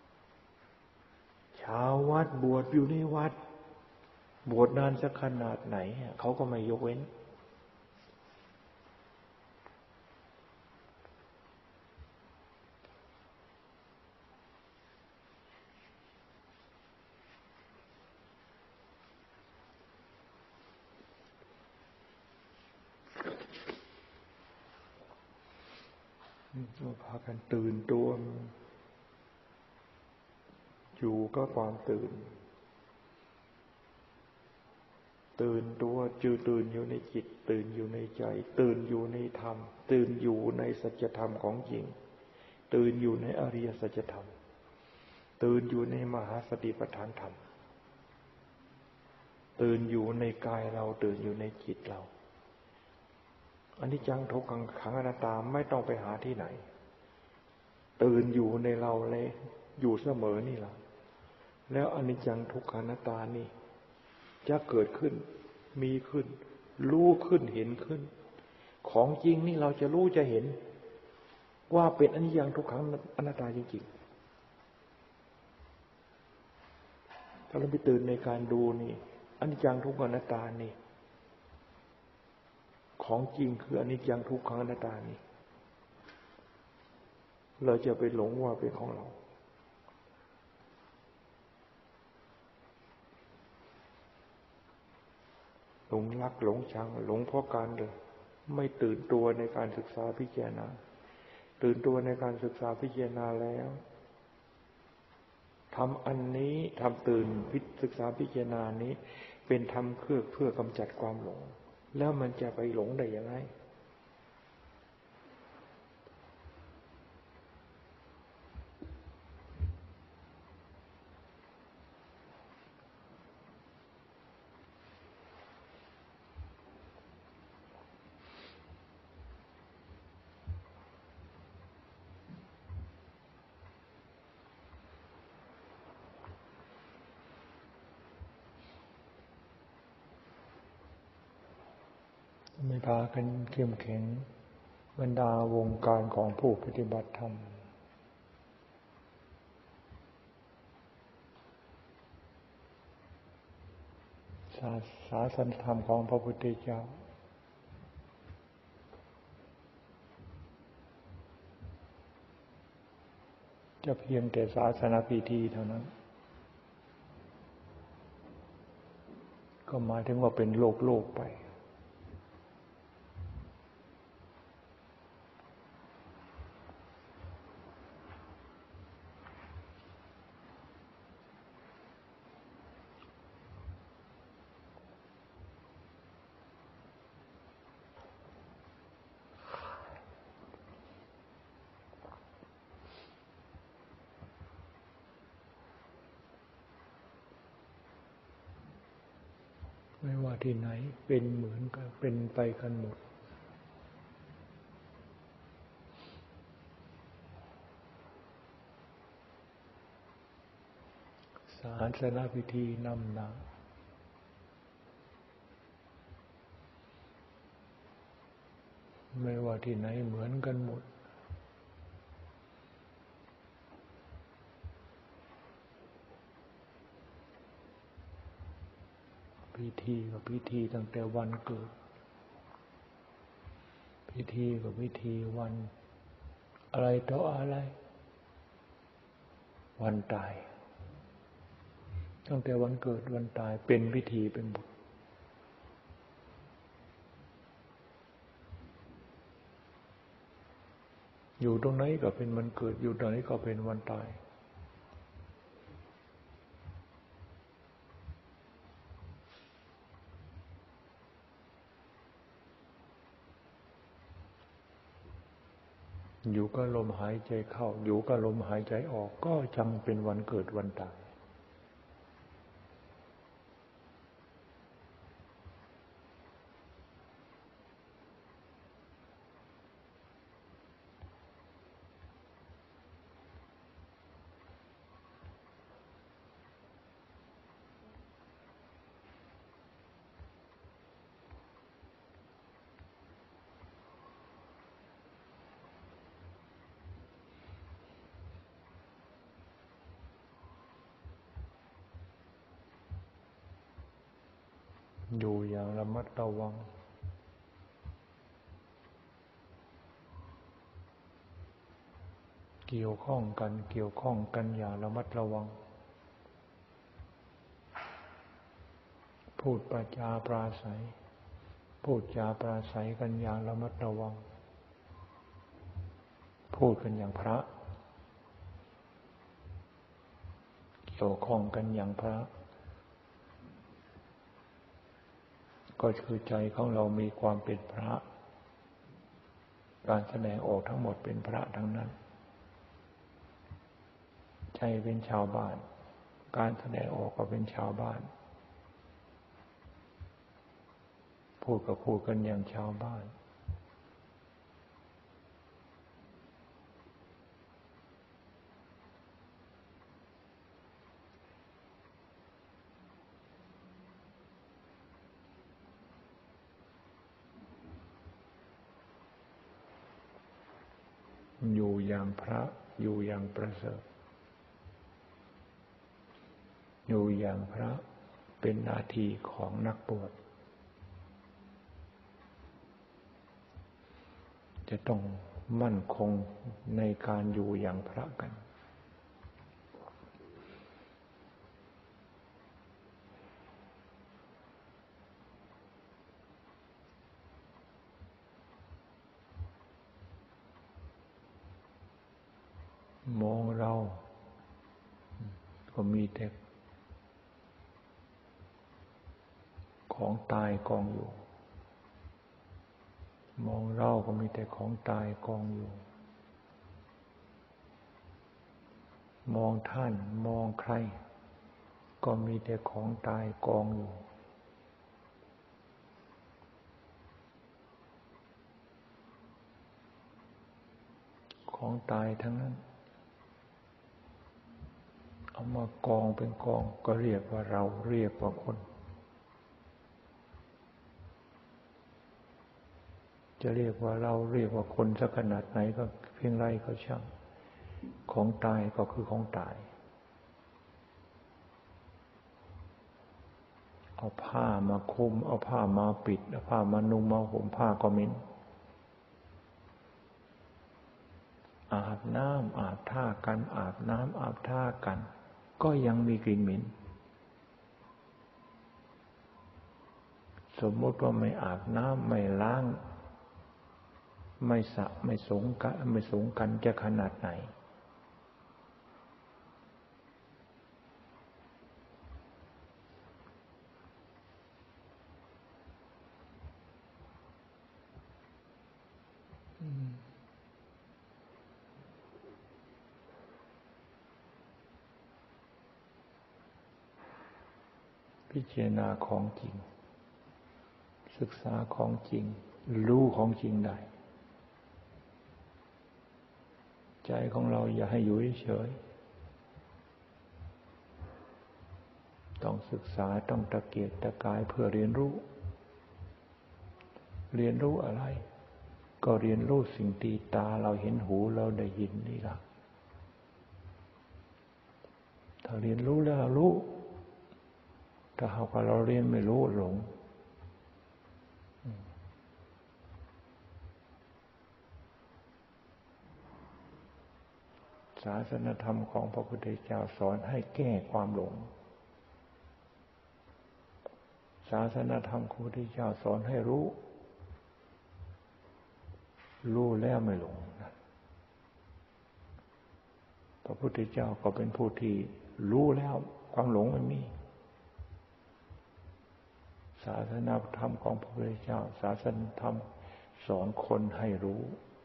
ชาววัดบวชอยู่ในวัดบวชนานสักขนาดไหนเขาก็ไม่ยกเว้นเราพากันตื่นตัวอยู่ก็ความตื่นตื่นตัวจือตื่นอยู่ในจิตตื่นอยู่ในใจตื่นอยู่ในธรรมตื่นอยู่ในสัจธรรมของจริงตื่นอยู่ในอริยสัจธรรมตื่นอยู่ในมหาสติปัฏฐานธรรมตื่นอยู่ในกายเราตื่นอยู่ในจิตเราอนิจจังทุกขังขังอนัตตาไม่ต้องไปหาที่ไหนตื่นอยู่ในเราเลยอยู่เสมอนี่ล่ะแล้วอนิจจังทุกขังอนัตตานี่จะเกิดขึ้นมีขึ้นรู้ขึ้นเห็นขึ้นของจริงนี่เราจะรู้จะเห็นว่าเป็นอนิจจังทุกขังอนัตตาจริงๆถ้าเราไปตื่นในการดูนี่อนิจจังทุกขังอนัตตานี่ของจริงคืออนิจจังทุกขังอนัตตานี่เราจะไปหลงว่าเป็นของเราหลงรักหลงชังหลงเพราะการเดินไม่ตื่นตัวในการศึกษาพิจารณาตื่นตัวในการศึกษาพิจารณาแล้วทำอันนี้ทำตื่นพิศึกษาพิจารณานี้เป็นธรรมเพื่อเพื่อกำจัดความหลงแล้วมันจะไปหลงได้ยังไงไม่พากันเข้มแข็งบรรดาวงการของผู้ปฏิบัติธรรมศาสนธรรมของพระพุทธเจ้าจะเพียงแต่ศาสนาพิธีเท่านั้นก็หมายถึงว่าเป็นโลกโลกไปไม่ว่าที่ไหนเป็นเหมือนกันเป็นไปกันหมดศาสนพิธีนำหน้าไม่ว่าที่ไหนเหมือนกันหมดพิธีกับพิธีตั้งแต่วันเกิดพิธีกับพิธีวันอะไรต่ออะไรวันตายตั้งแต่วันเกิดวันตายเป็นพิธีเป็นหมดอยู่ตรงไหนก็เป็นวันเกิดอยู่ตรงไหนก็เป็นวันตายอยู่ก็ลมหายใจเข้าอยู่ก็ลมหายใจออกก็จังเป็นวันเกิดวันตายอยู่อย่างระมัดระวังเกี่ยวข้องกันเกี่ยวข้องกันอย่างระมัดระวังพูดปราจาปราศัยพูดจาปราศัยกันอย่างระมัดระวังพูดกันอย่างพระเกี่ยวข้องกันอย่างพระก็คือใจของเรามีความเป็นพระการแสดงออกทั้งหมดเป็นพระทั้งนั้นใจเป็นชาวบ้านการแสดงออกก็เป็นชาวบ้านพูดก็พูดกันอย่างชาวบ้านอยู่อย่างพระอยู่อย่างประเสริฐอยู่อย่างพระเป็นหน้าที่ของนักบวชจะต้องมั่นคงในการอยู่อย่างพระกันมองเราก็มีแต่ของตายกองอยู่มองเราก็มีแต่ของตายกองอยู่มองท่านมองใครก็มีแต่ของตายกองอยู่ของตายทั้งนั้นเอามากองเป็นกองก็เรียกว่าเราเรียกว่าคนจะเรียกว่าเราเรียกว่าคนสักขนาดไหนก็เพียงไรก็ช่างของตายก็คือของตายเอาผ้ามาคลุมเอาผ้ามาปิดเอาผ้ามานุ่งมาห่มผ้าก็เหม็นอาบน้ำอาบท่ากันอาบน้ำอาบท่ากันก็ยังมีกลิ่นเหม็นสมมติว่าไม่อาบน้ำไม่ล้างไม่สระไม่สงกันไม่สงกันจะขนาดไหนพิจารณาของจริงศึกษาของจริงรู้ของจริงได้ใจของเราอย่าให้อยู่เฉยต้องศึกษาต้องตะเกียกตะกายเพื่อเรียนรู้เรียนรู้อะไรก็เรียนรู้สิ่งที่ตาเราเห็นหูเราได้ยินนี่ล่ะถ้าเรียนรู้แล้วรู้ถ้าหากว่าเราเรียนไม่รู้หลงศาสนธรรมของพระพุทธเจ้าสอนให้แก้ความหลงศาสนธรรมของพระพุทธเจ้าสอนให้รู้รู้แล้วไม่หลงนะพระพุทธเจ้าก็เป็นผู้ที่รู้แล้วความหลงไม่มีศาสนธรรมของพระพุทธเจ้าศาสนธรรมสอนคนให้รู้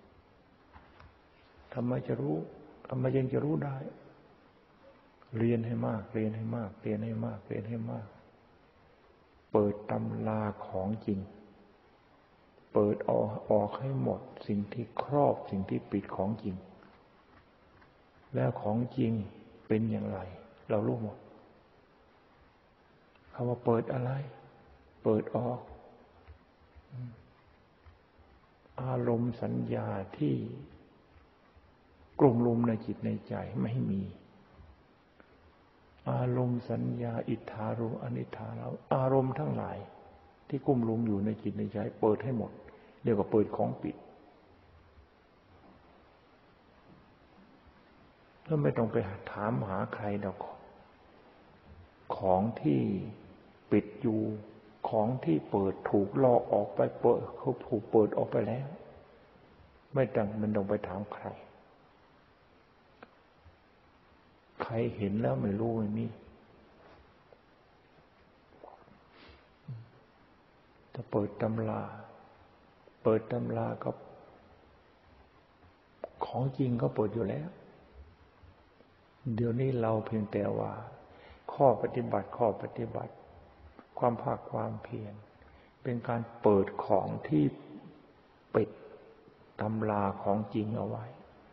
ทำไมจะรู้ทำไมยังจะรู้ได้เรียนให้มากเรียนให้มากเรียนให้มากเรียนให้มากเปิดตำราของจริงเปิดออกออกให้หมดสิ่งที่ครอบสิ่งที่ปิดของจริงแล้วของจริงเป็นอย่างไรเรารู้หมดคำว่าเปิดอะไรเปิดออกอารมณ์สัญญาที่กลุ่มลุมในจิตในใจไม่มีอารมณ์สัญญาอิทธารุอนิทธารุอารมณ์ทั้งหลายที่กุ้มลุมอยู่ในจิตในใจเปิดให้หมดเรียกว่าเปิดของปิดแล้วไม่ต้องไปถามหาใครดอกของที่ปิดอยู่ของที่เปิดถูกลอกออกไปเปิดเขาถูกเปิดออกไปแล้วไม่ต้องมันต้องไปถามใครใครเห็นแล้วไม่รู้ไม่มีถ้าเปิดตำราเปิดตำรากับของจริงก็เปิดอยู่แล้วเดี๋ยวนี้เราเพียงแต่ว่าข้อปฏิบัติข้อปฏิบัติความภาคความเพียรเป็นการเปิดของที่ปิดตำราของจริงเอาไว้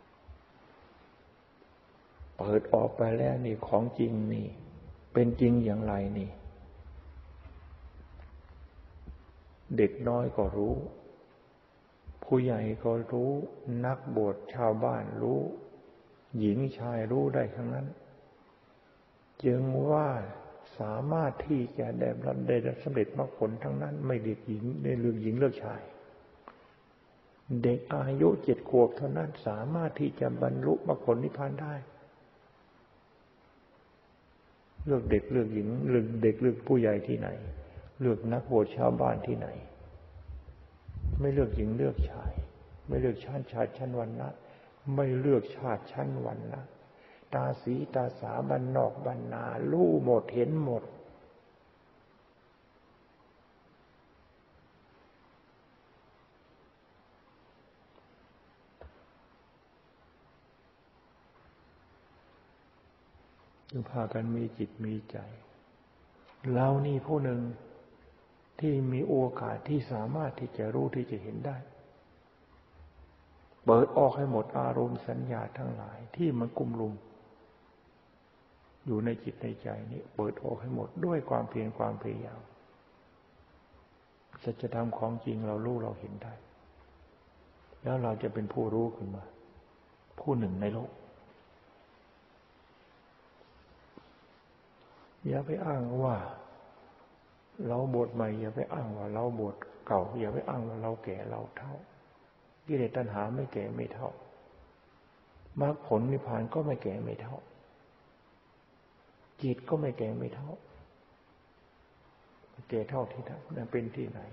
เปิดออกไปแล้วนี่ของจริงนี่เป็นจริงอย่างไรนี่เด็กน้อยก็รู้ผู้ใหญ่ก็รู้นักบวชชาวบ้านรู้หญิงชายรู้ได้ทั้งนั้นจึงว่าสามารถที่จะได้รับได้รับสำเร็จมรรคผลทั้งนั้นไม่เด็กหญิงในเรื่องหญิงเลือกชายเด็กอายุเจ็ดขวบเท่านั้นสามารถที่จะบรรลุมรรคผลนิพพานได้เลือกเด็กเลือกหญิงเลือกเด็กเลือกผู้ใหญ่ที่ไหนเลือกนักบวชชาวบ้านที่ไหนไม่เลือกหญิงเลือกชายไม่เลือกชาติชาติชั้นวรรณะไม่เลือกชาติชั้นวรรณะตาสีตาสาบ้านนอกบ้านนารู้หมดเห็นหมดจึงพากันมีจิตมีใจเรานี่ผู้หนึ่งที่มีโอกาสที่สามารถที่จะรู้ที่จะเห็นได้เปิดออกให้หมดอารมณ์สัญญาทั้งหลายที่มันกุมลุมอยู่ในจิตในใจนี้เปิดออกให้หมดด้วยความเพียรความพยายามสัจธรรมของจริงเรารู้เราเห็นได้แล้วเราจะเป็นผู้รู้ขึ้นมาผู้หนึ่งในโลกอย่าไปอ้างว่าเราบวชใหม่อย่าไปอ้างว่าเราบวชเก่าอย่าไปอ้างว่าเราแก่เราเฒ่ากิเลสตัณหาไม่แก่ไม่เฒ่ามรรคผลนิพพานก็ไม่แก่ไม่เฒ่าจิตก็ไม่แก่ไม่เฒ่าแก่เท่าที่นั่นเป็นที่ไหน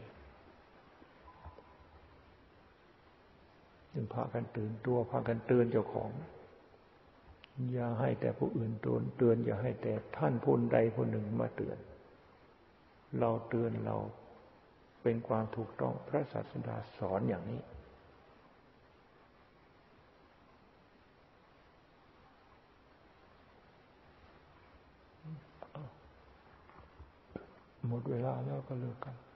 จึงพากันตื่นตัวพากันเตือนเจ้าของอย่าให้แต่ผู้อื่นเตือนเตือนอย่าให้แต่ท่านผู้ใดผู้หนึ่งมาเตือนเราเตือนเราเป็นความถูกต้องพระศาสดาสอนอย่างนี้หมดเวลาแล้วก็เลิกกัน